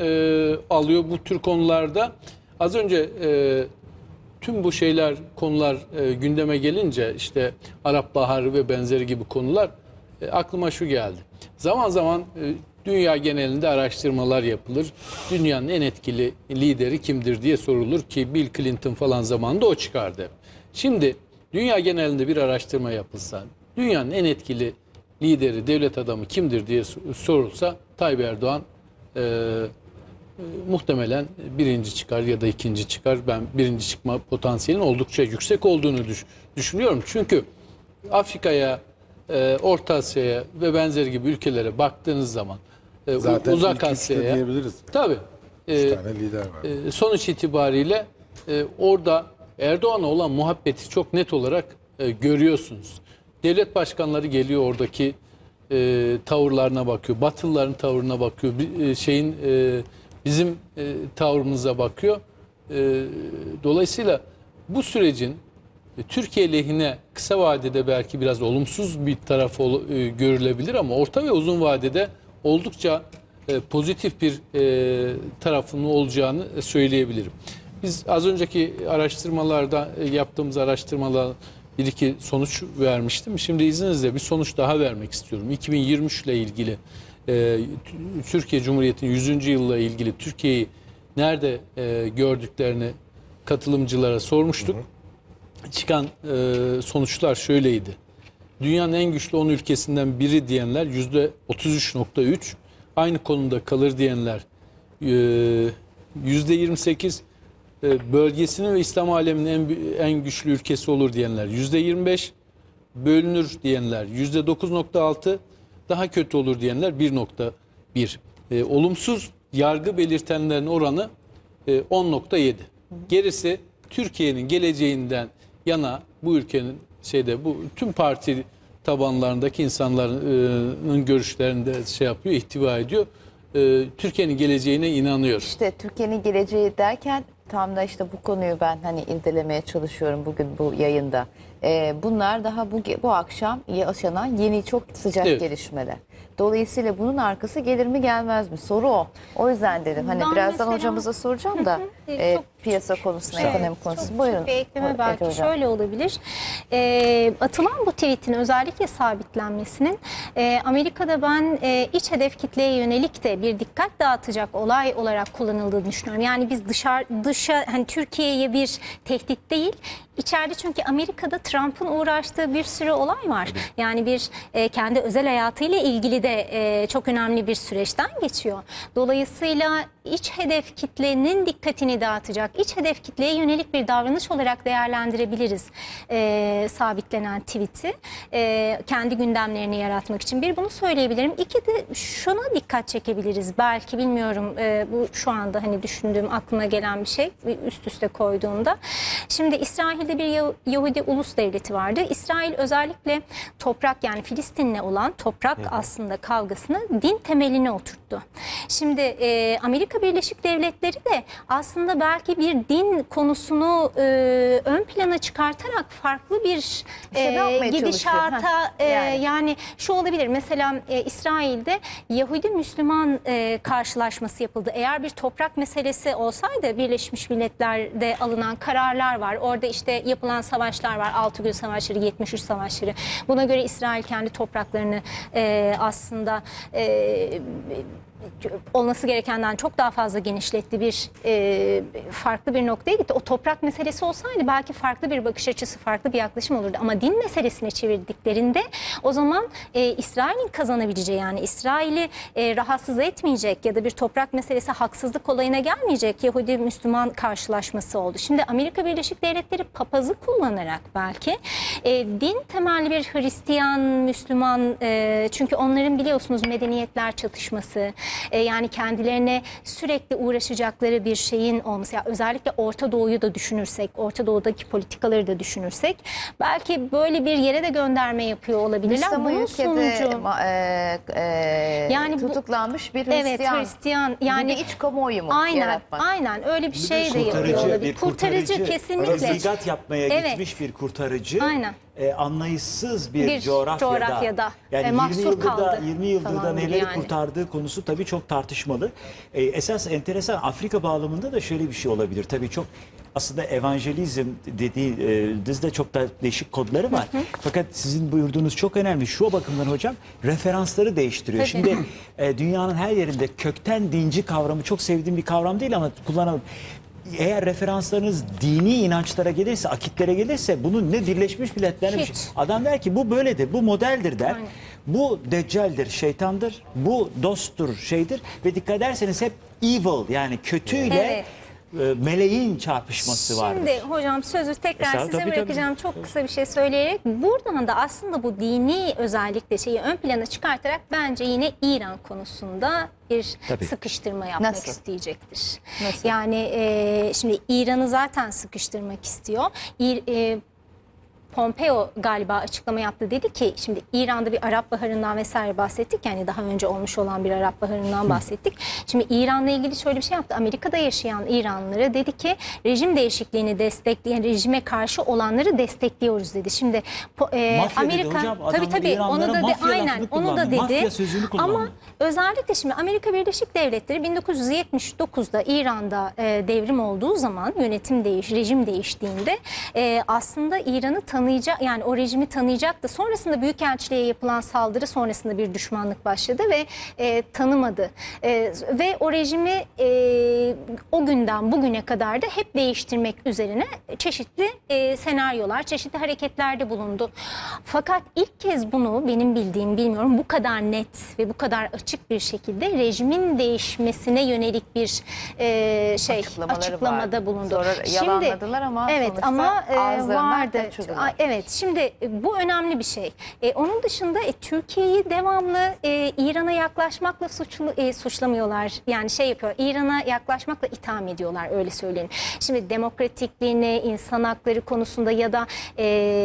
e, alıyor bu tür konularda. Az önce e, tüm bu şeyler, konular e, gündeme gelince işte Arap Baharı ve benzeri gibi konular e, aklıma şu geldi. Zaman zaman e, dünya genelinde araştırmalar yapılır. Dünyanın en etkili lideri kimdir diye sorulur ki Bill Clinton falan zamanında o çıkardı. Şimdi dünya genelinde bir araştırma yapılsa, dünyanın en etkili lideri, devlet adamı kimdir diye sorulsa Tayyip Erdoğan e, e, muhtemelen birinci çıkar ya da ikinci çıkar. Ben birinci çıkma potansiyelinin oldukça yüksek olduğunu düş düşünüyorum. Çünkü Afrika'ya, e, Orta Asya'ya ve benzeri gibi ülkelere baktığınız zaman e,
Zaten
Uzak
ilk üçte
Asya'ya
diyebiliriz.
tabii
Üç
e,
tane lider var.
e, sonuç itibariyle e, orada Erdoğan'a olan muhabbeti çok net olarak e, görüyorsunuz. Devlet başkanları geliyor, oradaki e, tavırlarına bakıyor. Batılıların tavırına bakıyor. Bir, e, şeyin e, bizim e, tavrımıza bakıyor. E, dolayısıyla bu sürecin e, Türkiye lehine kısa vadede belki biraz olumsuz bir tarafı ol, e, görülebilir ama orta ve uzun vadede oldukça e, pozitif bir e, tarafının olacağını söyleyebilirim. Biz az önceki araştırmalarda e, yaptığımız araştırmalar bir iki sonuç vermiştim. Şimdi izninizle bir sonuç daha vermek istiyorum. iki bin yirmi üç ile ilgili e, Türkiye Cumhuriyeti'nin yüzüncü yılla ilgili Türkiye'yi nerede e, gördüklerini katılımcılara sormuştuk. Hı hı. Çıkan e, sonuçlar şöyleydi. Dünyanın en güçlü on ülkesinden biri diyenler yüzde otuz üç nokta üç, aynı konumda kalır diyenler e, yüzde yirmi sekiz, bölgesinin ve İslam aleminin en, en güçlü ülkesi olur diyenler yüzde yirmi beş, bölünür diyenler yüzde dokuz nokta altı, daha kötü olur diyenler bir nokta bir. E, olumsuz yargı belirtenlerin oranı e, on nokta yedi. Gerisi Türkiye'nin geleceğinden yana bu ülkenin şeyde bu tüm parti tabanlarındaki insanların görüşlerinde şey yapıyor, ihtiva ediyor. E, Türkiye'nin geleceğine inanıyor.
İşte Türkiye'nin geleceği derken tam da işte bu konuyu ben hani irdelemeye çalışıyorum bugün bu yayında. Ee, bunlar daha bu, bu akşam yaşanan yeni çok sıcak evet. gelişmeler. Dolayısıyla bunun arkası gelir mi gelmez mi? Soru o. O yüzden dedim. Hani ben birazdan mesela, hocamıza soracağım da e, piyasa konusuna, evet, ekonomi konusuna. Buyurun.
Çok bir ekleme belki hocam. Şöyle olabilir. E, atılan bu tweetin özellikle sabitlenmesinin e, Amerika'da ben e, iç hedef kitleye yönelik de bir dikkat dağıtacak olay olarak kullanıldığını düşünüyorum. Yani biz dışarı dışa hani Türkiye'ye bir tehdit değil. İçeride çünkü Amerika'da Trump'ın uğraştığı bir sürü olay var. Yani bir e, kendi özel hayatıyla ilgili de e, çok önemli bir süreçten geçiyor. Dolayısıyla iç hedef kitlenin dikkatini dağıtacak, iç hedef kitleye yönelik bir davranış olarak değerlendirebiliriz e, sabitlenen tweet'i. E, kendi gündemlerini yaratmak için. Bir, bunu söyleyebilirim. İki de şuna dikkat çekebiliriz. Belki bilmiyorum e, bu şu anda hani düşündüğüm, aklıma gelen bir şey üst üste koyduğumda. Şimdi İsrail'de bir Yahudi ulus devleti vardı. İsrail özellikle toprak, yani Filistin'le olan toprak aslında kavgasını din temeline oturttu. Şimdi e, Amerika Birleşik Devletleri de aslında belki bir din konusunu e, ön plana çıkartarak farklı bir e, gidişata e, yani. yani şu olabilir. Mesela e, İsrail'de Yahudi-Müslüman e, karşılaşması yapıldı. Eğer bir toprak meselesi olsaydı Birleşmiş Milletler'de alınan kararlar var. Orada işte yapılan savaşlar var. Altı Gün Savaşları, yetmiş üç Savaşları. Buna göre İsrail kendi topraklarını e, aslında e, olması gerekenden çok daha fazla genişletti, bir e, farklı bir noktaya gitti. O toprak meselesi olsaydı belki farklı bir bakış açısı, farklı bir yaklaşım olurdu. Ama din meselesine çevirdiklerinde o zaman e, İsrail'in kazanabileceği, yani İsrail'i e, rahatsız etmeyecek ya da bir toprak meselesi haksızlık olayına gelmeyecek Yahudi-Müslüman karşılaşması oldu. Şimdi Amerika Birleşik Devletleri papazı kullanarak belki e, din temelli bir Hristiyan, Müslüman, e, çünkü onların biliyorsunuz medeniyetler çatışması, e, yani kendilerine sürekli uğraşacakları bir şeyin olması, yani özellikle Orta Doğu'yu da düşünürsek, Orta Doğu'daki politikaları da düşünürsek belki böyle bir yere de gönderme yapıyor olabilirler.
Müslüman
Bunun
ülkede
sonucu
ma- e, e,
Yani bu-
tutuklanmış bir
evet,
Hristiyan.
Hristiyan,
Yani
yani
bir iç kamuoyu mu
aynen
yaratmak?
aynen öyle bir şey de yapıyor
Kurtarıcı,
olabilir.
bir kurtarıcı,
kesinlikle.
tebligat yapmaya
Evet.
gitmiş bir kurtarıcı.
Aynen.
e, anlayışsız bir,
Bir
coğrafyada,
coğrafyada,
yani
e,
yirmi
mahsur
yıldır da
kaldı
yirmi yıldır da
falan gibi
neleri
yani.
kurtardığı konusu tabii çok tartışmalı. E, esas enteresan Afrika bağlamında da şöyle bir şey olabilir. Tabii çok aslında evangelizm dediği e, çok da değişik kodları var. Hı hı. Fakat sizin buyurduğunuz çok önemli. Şu bakımdan hocam referansları değiştiriyor.
Tabii.
Şimdi e, dünyanın her yerinde kökten dinci kavramı çok sevdiğim bir kavram değil ama kullanalım. Eğer referanslarınız dini inançlara gelirse, akitlere gelirse bunun ne Birleşmiş Milletler'e bir şey.
Hiç.
Adam der ki bu böyledir, bu modeldir der.
Aynen.
Bu deccaldir, şeytandır, bu dosttur, şeydir ve dikkat ederseniz hep evil yani kötüyle
Evet.
e, meleğin çarpışması vardır.
Şimdi hocam sözü tekrar
Mesela,
size
tabii,
bırakacağım
tabii.
çok kısa bir şey söyleyerek. Buradan da aslında bu dini özellikle şeyi ön plana çıkartarak bence yine İran konusunda bir
Tabii.
sıkıştırma yapmak
Nasıl?
isteyecektir.
Nasıl?
Yani e, şimdi İran'ı zaten sıkıştırmak istiyor. İr, e, Pompeo galiba açıklama yaptı, dedi ki şimdi İran'da bir Arap Baharı'ndan vesaire bahsettik, yani daha önce olmuş olan bir Arap Baharı'ndan bahsettik. Şimdi İran'la ilgili şöyle bir şey yaptı. Amerika'da yaşayan İranlılara dedi ki rejim değişikliğini destekleyen, rejime karşı olanları destekliyoruz dedi. Şimdi e,
Mafya dedi
Amerika
hocam,
tabii
adamlar
tabii
İranlılara
onu da de,
mafya
aynen
lafını
onu da
kullandı.
dedi.
Mafya sözünü kullandı.
Ama özellikle şimdi Amerika Birleşik Devletleri bin dokuz yüz yetmiş dokuzda İran'da e, devrim olduğu zaman, yönetim değiş, rejim değiştiğinde e, aslında İran'ı tanıyacak, yani o rejimi tanıyacaktı. Sonrasında Büyükelçiliğe yapılan saldırı sonrasında bir düşmanlık başladı ve e, tanımadı. E, ve o rejimi e, o günden bugüne kadar da hep değiştirmek üzerine çeşitli e, senaryolar, çeşitli hareketlerde bulundu. Fakat ilk kez bunu benim bildiğim, bilmiyorum, bu kadar net ve bu kadar açık bir şekilde rejimin değişmesine yönelik bir e, şey
Açıklamaları
açıklamada
vardı.
bulundu.
Sonra yalanladılar ama
evet
sonuçta
ama e,
ağızlarından
vardı.
kaçırdılar.
A- Evet, şimdi e, bu önemli bir şey. E, onun dışında e, Türkiye'yi devamlı e, İran'a yaklaşmakla suçlu, e, suçlamıyorlar. Yani şey yapıyor, İran'a yaklaşmakla itham ediyorlar, öyle söyleyelim. Şimdi demokratikliğini, insan hakları konusunda ya da e,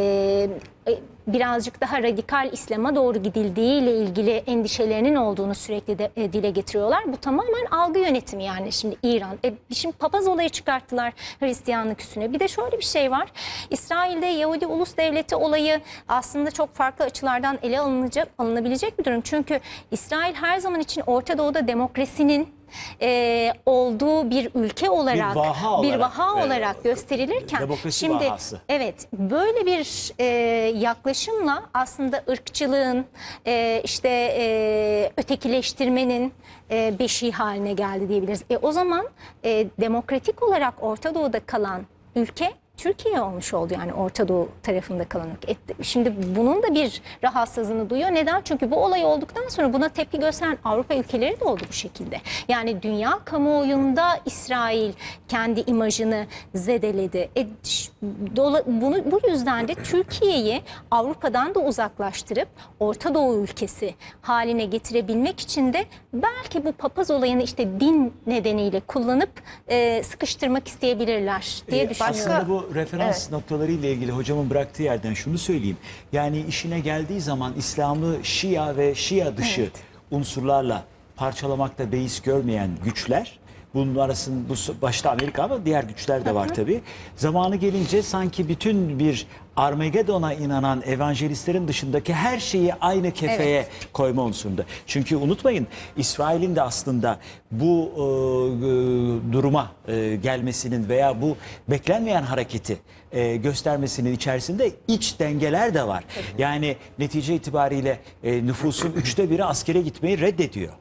e, birazcık daha radikal İslam'a doğru gidildiğiyle ilgili endişelerinin olduğunu sürekli de, e, dile getiriyorlar. Bu tamamen algı yönetimi, yani şimdi İran. E, şimdi papaz olayı çıkarttılar Hristiyanlık üstüne. Bir de şöyle bir şey var. İsrail'de Yahudi ulus devleti olayı aslında çok farklı açılardan ele alınacak, alınabilecek bir durum. Çünkü İsrail her zaman için Orta Doğu'da demokrasinin e, olduğu bir ülke olarak,
Bir vaha
bir
olarak,
vaha
e,
olarak gösterilirken
demokrasi
şimdi
vahası.
evet, böyle bir e, yaklaşımla aslında ırkçılığın, e, işte e, ötekileştirmenin e, beşiği haline geldi diyebiliriz. E, o zaman e, demokratik olarak Orta Doğu'da kalan ülke Türkiye olmuş oldu, yani Orta Doğu tarafında kalan ülke. E, şimdi bunun da bir rahatsızlığını duyuyor. Neden? Çünkü bu olay olduktan sonra buna tepki gösteren Avrupa ülkeleri de oldu bu şekilde. Yani dünya kamuoyunda İsrail kendi imajını zedeledi. E, ş- dola, bunu, bu yüzden de Türkiye'yi Avrupa'dan da uzaklaştırıp Orta Doğu ülkesi haline getirebilmek için de belki bu papaz olayını işte din nedeniyle kullanıp e, sıkıştırmak isteyebilirler diye
Ee,
düşünüyorum.
Aslında bu referans
Evet.
noktaları ile ilgili hocamın bıraktığı yerden şunu söyleyeyim. Yani işine geldiği zaman İslam'ı Şia ve Şia dışı unsurlarla parçalamakta beis görmeyen güçler, bunun arasında bu başta Amerika ama diğer güçler de var tabii. Zamanı gelince sanki bütün bir Armageddon'a inanan evangelistlerin dışındaki her şeyi aynı kefeye
Evet.
koyma unsurunda. Çünkü unutmayın İsrail'in de aslında bu e, e, duruma e, gelmesinin veya bu beklenmeyen hareketi e, göstermesinin içerisinde iç dengeler de var. Yani netice itibariyle e, nüfusun üçte biri askere gitmeyi reddediyor.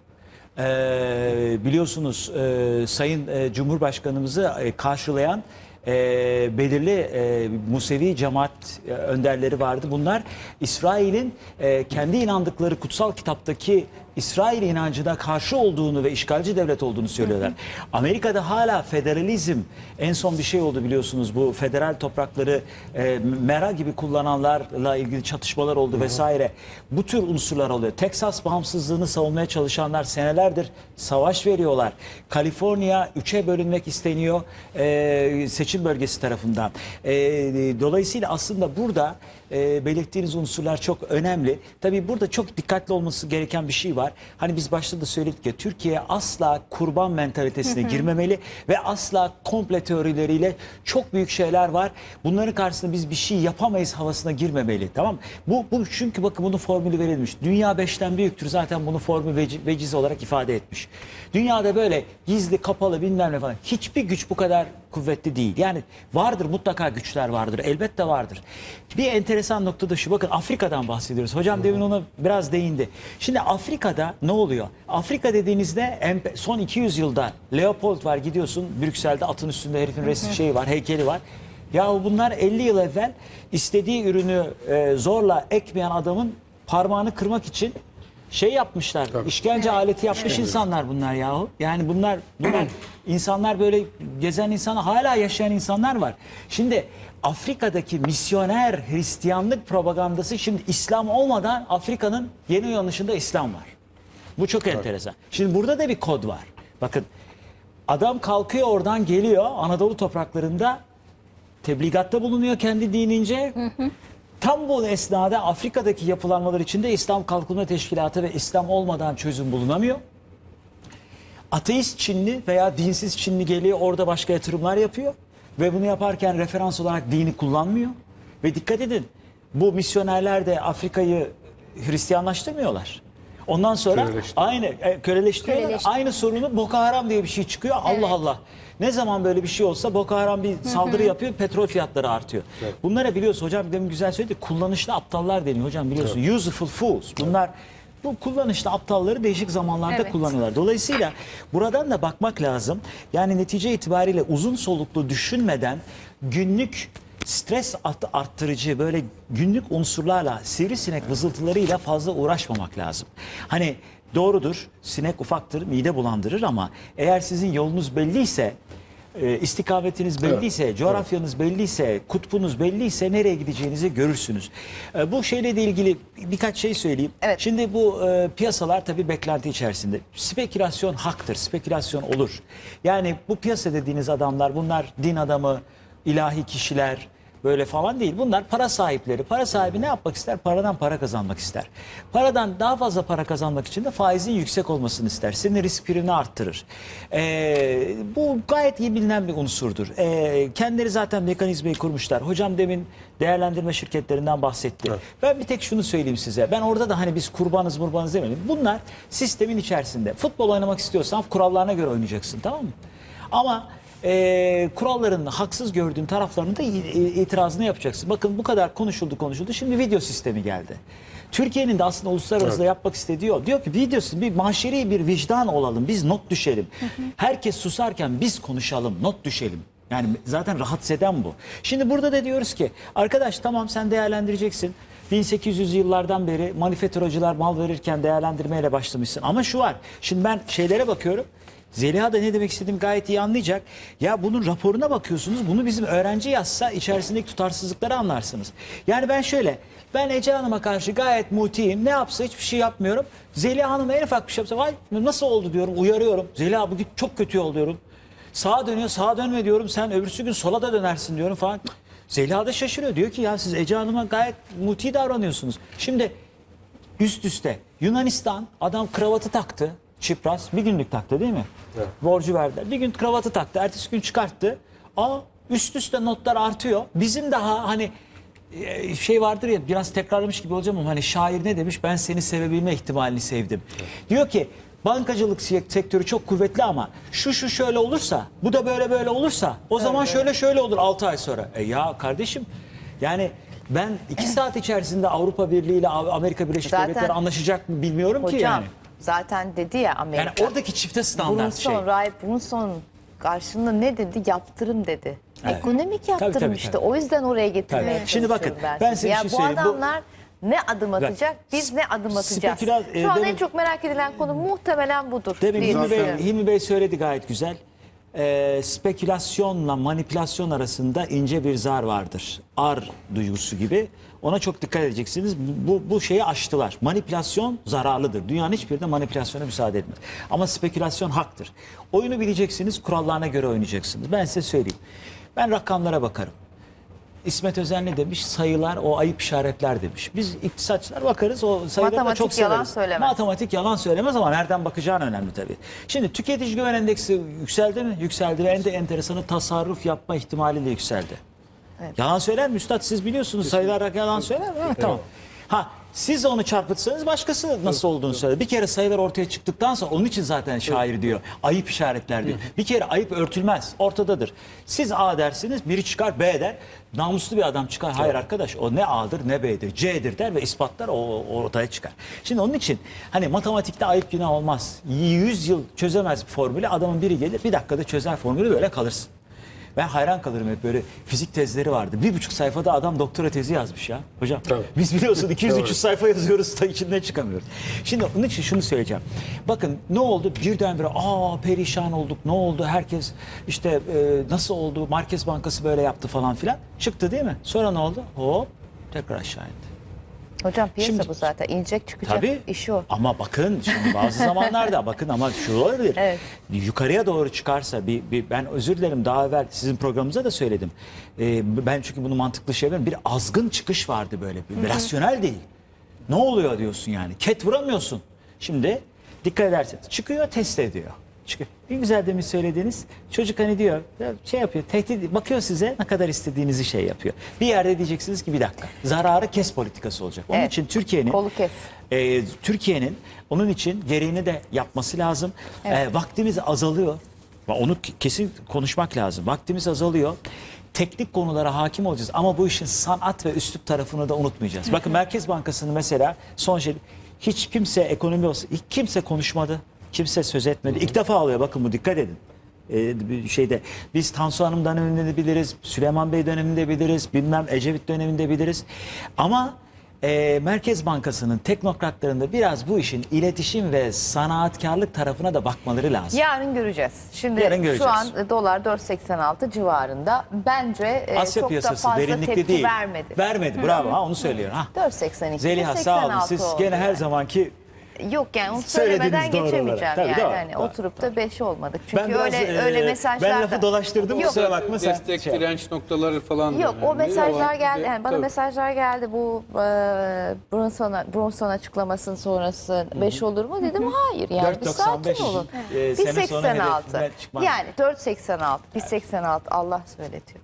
Ee, biliyorsunuz e, Sayın e, Cumhurbaşkanımızı e, karşılayan e, belirli e, Musevi cemaat e, önderleri vardı. Bunlar İsrail'in e, kendi inandıkları kutsal kitaptaki İsrail inancına karşı olduğunu ve işgalci devlet olduğunu söylüyorlar. Amerika'da hala federalizm, en son bir şey oldu biliyorsunuz, bu federal toprakları e, mera gibi kullananlarla ilgili çatışmalar oldu vesaire. Bu tür unsurlar oluyor. Teksas bağımsızlığını savunmaya çalışanlar senelerdir savaş veriyorlar. Kaliforniya üçe bölünmek isteniyor e, seçim bölgesi tarafından. E, dolayısıyla aslında burada e, belirttiğiniz unsurlar çok önemli. Tabii burada çok dikkatli olması gereken bir şey var. Hani biz başta da söyledik ya, Türkiye asla kurban mentalitesine girmemeli ve asla komple teorileriyle çok büyük şeyler var. Bunların karşısında biz bir şey yapamayız havasına girmemeli. Tamam mı? Bu, bu çünkü bakın bunun formülü verilmiş. Dünya beşten büyüktür, zaten bunu formül veci, veciz olarak ifade etmiş. Dünyada böyle gizli, kapalı bilmem ne falan hiçbir güç bu kadar kuvvetli değil. Yani vardır, mutlaka güçler vardır. Elbette vardır. Bir enteresan nokta da şu. Bakın Afrika'dan bahsediyoruz. Hocam demin ona biraz değindi. Şimdi Afrika'da ne oluyor? Afrika dediğinizde son iki yüz yılda Leopold var, gidiyorsun Brüksel'de atın üstünde herifin resmi şeyi var, heykeli var. Ya bunlar elli yıl evvel istediği ürünü e, zorla ekmeyen adamın parmağını kırmak için şey yapmışlar.
Tabii.
İşkence aleti yapmış insanlar bunlar yahu. Yani bunlar bunlar insanlar, böyle gezen insanlar, hala yaşayan insanlar var. Şimdi Afrika'daki misyoner Hristiyanlık propagandası, şimdi İslam olmadan Afrika'nın yeni uyanışında İslam var. Bu çok enteresan. Şimdi burada da bir kod var. Bakın adam kalkıyor, oradan geliyor Anadolu topraklarında tebligatta bulunuyor kendi dinince. Hı hı. Tam bu esnada Afrika'daki yapılanmalar içinde İslam Kalkınma Teşkilatı ve İslam olmadan çözüm bulunamıyor. Ateist Çinli veya dinsiz Çinli geliyor, orada başka yatırımlar yapıyor. Ve bunu yaparken referans olarak dini kullanmıyor. Ve dikkat edin, bu misyonerler de Afrika'yı Hristiyanlaştırmıyorlar. Ondan sonra aynı e, köleleştiriyorlar.
Köleleştiriyor.
Aynı sorunu Boko Haram diye bir şey çıkıyor.
Evet.
Allah Allah. Ne zaman böyle bir şey olsa Boko Haram bir saldırı yapıyor, petrol fiyatları artıyor.
Evet.
Bunlara biliyorsun hocam, demin güzel söyledi, kullanışlı aptallar deniyor hocam, biliyorsun. Evet. Useful fools. Bunlar bu kullanışlı aptalları değişik zamanlarda
Evet.
kullanıyorlar. Dolayısıyla buradan da bakmak lazım. Yani netice itibariyle uzun soluklu düşünmeden günlük stres arttırıcı böyle günlük unsurlarla, sivrisinek vızıltılarıyla fazla uğraşmamak lazım. Hani doğrudur, sinek ufaktır, mide bulandırır, ama eğer sizin yolunuz belliyse, e, istikametiniz belliyse, evet, coğrafyanız evet. belliyse, kutbunuz belliyse nereye gideceğinizi görürsünüz. E, bu şeyle de ilgili birkaç şey söyleyeyim. Evet. Şimdi bu e, piyasalar tabii beklenti içerisinde. Spekülasyon haktır, spekülasyon olur. Yani bu piyasa dediğiniz adamlar, bunlar din adamı, ilahi kişiler böyle falan değil. Bunlar para sahipleri. Para sahibi ne yapmak ister? Paradan para kazanmak ister. Paradan daha fazla para kazanmak için de faizin yüksek olmasını ister. Senin risk primini arttırır. Ee, bu gayet iyi bilinen bir unsurdur. Ee, kendileri zaten mekanizmayı kurmuşlar. Hocam demin değerlendirme şirketlerinden bahsetti. Evet. Ben bir tek şunu söyleyeyim size. Ben orada da hani biz kurbanız murbanız demedim. Bunlar sistemin içerisinde. Futbol oynamak istiyorsan kurallarına göre oynayacaksın, tamam mı? Ama E, kuralların haksız gördüğün taraflarını da itirazını yapacaksın. Bakın bu kadar konuşuldu konuşuldu. Şimdi video sistemi geldi. Türkiye'nin de aslında uluslararası evet. yapmak istediği o. Diyor ki videosu bir mahşeri bir vicdan olalım. Biz not düşelim. Hı hı. Herkes susarken biz konuşalım, not düşelim. Yani zaten rahatsız eden bu. Şimdi burada da diyoruz ki arkadaş tamam, sen değerlendireceksin. bin sekiz yüz yıllardan beri manifaturacılar mal verirken değerlendirmeyle başlamışsın. Ama şu var. Şimdi ben şeylere bakıyorum. Zeliha da ne demek istediğimi gayet iyi anlayacak. Ya bunun raporuna bakıyorsunuz. Bunu bizim öğrenci yazsa içerisindeki tutarsızlıkları anlarsınız. Yani ben şöyle, ben Ece Hanım'a karşı gayet mutiyim. Ne yapsa hiçbir şey yapmıyorum. Zeliha Hanım'a en ufak bir şey yapsa, vay nasıl oldu diyorum, uyarıyorum. Zeliha bugün çok kötü oldu diyorum. Sağa dönüyor, sağa dönme diyorum. Sen öbürsü gün sola da dönersin diyorum falan. Zeliha da şaşırıyor. Diyor ki ya siz Ece Hanım'a gayet muti davranıyorsunuz. Şimdi üst üste Yunanistan, adam kravatı taktı. Çipras bir günlük taktı değil mi? Evet. Borcu verdiler. Bir gün kravatı taktı. Ertesi gün çıkarttı. Aa, üst üste notlar artıyor. Bizim daha hani şey vardır ya, biraz tekrarlamış gibi olacağım ama hani şair ne demiş? Ben seni sevebilme ihtimalini sevdim. Evet. Diyor ki bankacılık sektörü çok kuvvetli ama şu şu şöyle olursa, bu da böyle böyle olursa o evet, zaman evet. şöyle şöyle olur altı ay sonra. E ya kardeşim, yani ben iki saat içerisinde Avrupa Birliği ile Amerika Birleşik Devletleri anlaşacak mı bilmiyorum
hocam,
ki yani.
Zaten dedi ya Amerika.
Yani oradaki çifte standart şey.
Brunson, Rahip Brunson karşında ne dedi? Yaptırım dedi.
Evet.
Ekonomik yaptırım
Tabii, tabii,
işte.
tabii.
O yüzden oraya getirmeye
Tabii. Şimdi bakın,
çalışıyorum
ben
sizi.
size bir
ya
şey
bu
söyleyeyim. Bu-
adamlar ne adım atacak, biz ne adım atacağız.
Speküla- e,
Şu an en
demin-
çok merak edilen konu muhtemelen budur.
Demin
diye
Hilmi Bey,
düşünüyorum.
Hilmi Bey söyledi gayet güzel. Ee, spekülasyonla manipülasyon arasında ince bir zar vardır. Ar duygusu gibi. Ona çok dikkat edeceksiniz. Bu, bu şeyi aştılar. Manipülasyon zararlıdır. Dünyanın hiçbirinde manipülasyona müsaade etmez. Ama spekülasyon haktır. Oyunu bileceksiniz, kurallarına göre oynayacaksınız. Ben size söyleyeyim. Ben rakamlara bakarım. İsmet Özel ne demiş? Sayılar o ayıp işaretler demiş. Biz iktisatçılar bakarız, o sayıları da
Matematik
çok
yalan
severiz.
söylemez.
Matematik yalan söylemez ama nereden bakacağın önemli tabii. Şimdi tüketici güven endeksi yükseldi mi? Yükseldi ve en de enteresanı tasarruf yapma ihtimali de yükseldi. Yalan söyler mi üstad? Siz biliyorsunuz sayılar yalan söyler mi? Evet, tamam. Ha, siz onu çarpıtsanız başkası nasıl olduğunu söyler. Bir kere sayılar ortaya çıktıktan sonra onun için zaten şair diyor. Ayıp işaretler diyor. Bir kere ayıp örtülmez. Ortadadır. Siz A dersiniz, biri çıkar B der. Namuslu bir adam çıkar. Hayır arkadaş, o ne A'dır ne B'dir. C'dir der ve ispatlar, o ortaya çıkar. Şimdi onun için hani matematikte ayıp günah olmaz. yüz yıl çözemez formülü, adamın biri gelir bir dakikada çözer formülü, böyle kalırsın. Ben hayran kalırım, hep böyle fizik tezleri vardı. Bir buçuk sayfada adam doktora tezi yazmış ya. Hocam
Tabii.
biz biliyorsun iki yüz üç yüz sayfa yazıyoruz da içinden çıkamıyoruz. Şimdi onun için şunu söyleyeceğim. Bakın ne oldu? Birdenbire aa perişan olduk. Ne oldu? Herkes işte e, nasıl oldu? Merkez Bankası böyle yaptı falan filan. Çıktı değil mi? Sonra ne oldu? Hop tekrar aşağı indi.
Hocam piyasa
Şimdi-
bu zaten. İnecek çıkacak.
Tabii.
İşi o.
Ama bakın şimdi bazı zamanlarda bakın ama şu olabilir.
Evet.
Yukarıya doğru çıkarsa bir, bir ben özür dilerim, daha evvel sizin programınıza da söyledim. Ee, ben çünkü bunu mantıklı şey yapıyorum. Bir azgın çıkış vardı böyle. Bir, rasyonel değil. Ne oluyor diyorsun yani. Ket vuramıyorsun. Şimdi dikkat ederseniz çıkıyor, test ediyor. Çıkıyor. Bir güzel demin söylediğiniz çocuk hani diyor ya şey yapıyor, tehdit bakıyor size, ne kadar istediğinizi şey yapıyor. Bir yerde diyeceksiniz ki bir dakika, zararı kes politikası olacak. Onun
Evet.
için Türkiye'nin
Kolu kes.
e, Türkiye'nin onun için gereğini de yapması lazım. E, vaktimiz azalıyor. Onu kesin konuşmak lazım. Vaktimiz azalıyor. Teknik konulara hakim olacağız ama bu işin sanat ve üslup tarafını da unutmayacağız. Bakın Merkez Bankası'nın mesela son şey, hiç kimse ekonomi olsa hiç kimse konuşmadı. Kimse söz etmedi. İlk defa alıyor, bakın bu, dikkat edin. Ee, bir şeyde biz Tansu Hanım döneminde de biliriz, Süleyman Bey döneminde biliriz, bilmem Ecevit döneminde biliriz. Ama e, Merkez Bankası'nın teknokratlarında biraz bu işin iletişim ve sanatkarlık tarafına da bakmaları lazım.
Yarın göreceğiz. Şimdi
Yarın göreceğiz.
şu an dolar dört seksen altı civarında. Bence e,
Asya
çok da
piyasası
fazla
derinlikli
tepki
değil.
vermedi.
Vermedi. Bravo. Ha, onu söylüyorum. Ha.
dört seksen iki,
Zeliha sağ olun. Siz
oldu
gene her
yani.
zamanki
Yok yani onu
Söylediğiniz
söylemeden
doğru
geçemeyeceğim
olarak. Tabii,
yani.
doğru,
Hani
doğru,
oturup da beş olmadık. Çünkü
Ben biraz,
öyle
e,
öyle mesajlar
ben lafı
da-
dolaştırdım,
Yok,
kusura bakma sen.
Destek
şey-
direnç noktaları falan. da
Yok o
önemli.
mesajlar
O-
geldi. Yani bana
Tabii.
mesajlar geldi bu e, Brunson, Brunson açıklamasının sonrası beş olur mu dedim. Hayır yani
dört
bir
doksan beş,
sakin olun.
e,
bir
sene sonra
seksen altı.
hedefinden çıkmaz.
Yani dört seksen altı, bir seksen altı Allah söyletiyor.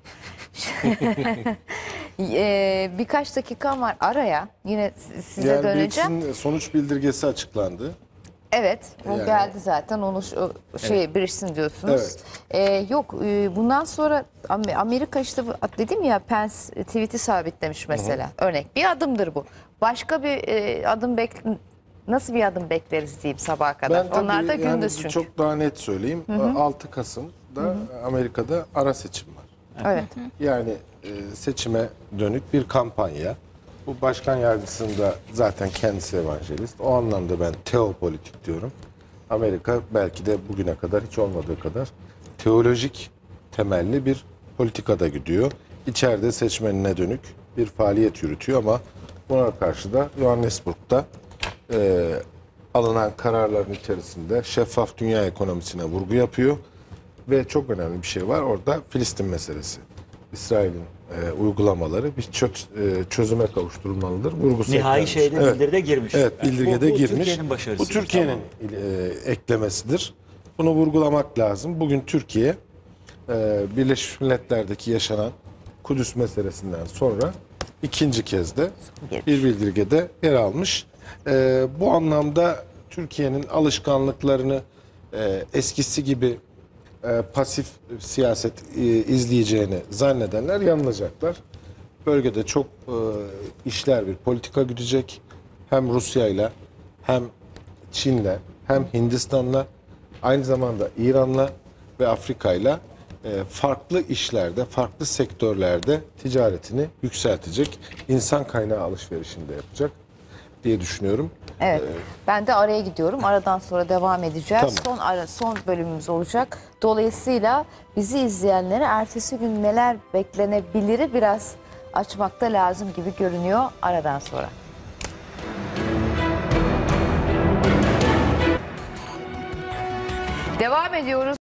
e, birkaç dakikam var araya. Yine size
Yani
döneceğim.
BRICS'in sonuç bildirgesi açıklandı.
Evet, o
Yani-
geldi zaten. Onu şu- şey bilirsin diyorsunuz.
Evet.
Ee, yok, e, bundan sonra Am- Amerika işte bu- dedim ya, Pence tweet'i sabitlemiş mesela. Örnek bir adımdır bu. Başka bir e, adım bek nasıl bir adım bekleriz diyeyim sabaha kadar.
Ben tabii
Onlar da
yani
gündüz çünkü.
çok daha net söyleyeyim. altı Kasım'da Amerika'da ara seçim var.
Evet.
Yani e, seçime dönük bir kampanya. Bu başkan yardımcısında zaten kendisi evangelist. O anlamda ben teopolitik diyorum. Amerika belki de bugüne kadar hiç olmadığı kadar teolojik temelli bir politikada gidiyor. İçeride seçmenine dönük bir faaliyet yürütüyor ama buna karşı da Johannesburg'da e, alınan kararların içerisinde şeffaf dünya ekonomisine vurgu yapıyor. Ve çok önemli bir şey var orada, Filistin meselesi. İsrail'in e, uygulamaları bir çö- e, çözüme kavuşturulmalıdır. Vurgusu
nihai
eklenmiş.
şeyde
Evet.
bildiride girmiş.
Evet, bildirgede
Bu- bu
girmiş.
Türkiye'nin başarısı.
Bu Türkiye'nin e, eklemesidir. Bunu vurgulamak lazım. Bugün Türkiye e, Birleşmiş Milletler'deki yaşanan Kudüs meselesinden sonra ikinci kez de bir bildirgede yer almış. E, bu anlamda Türkiye'nin alışkanlıklarını e, eskisi gibi e, pasif siyaset e, izleyeceğini zannedenler yanılacaklar. Bölgede çok e, işler bir politika güdecek. Hem Rusya ile hem Çin'le hem Hindistan'la aynı zamanda İran'la ve Afrika'yla e, farklı işlerde, farklı sektörlerde ticaretini yükseltecek, insan kaynağı alışverişini de yapacak diye düşünüyorum.
Evet. Ben de araya gidiyorum. Aradan sonra devam edeceğiz.
Tamam.
Son ara, son bölümümüz olacak. Dolayısıyla bizi izleyenlere ertesi gün neler beklenebiliri biraz açmakta lazım gibi görünüyor aradan sonra. Devam ediyoruz.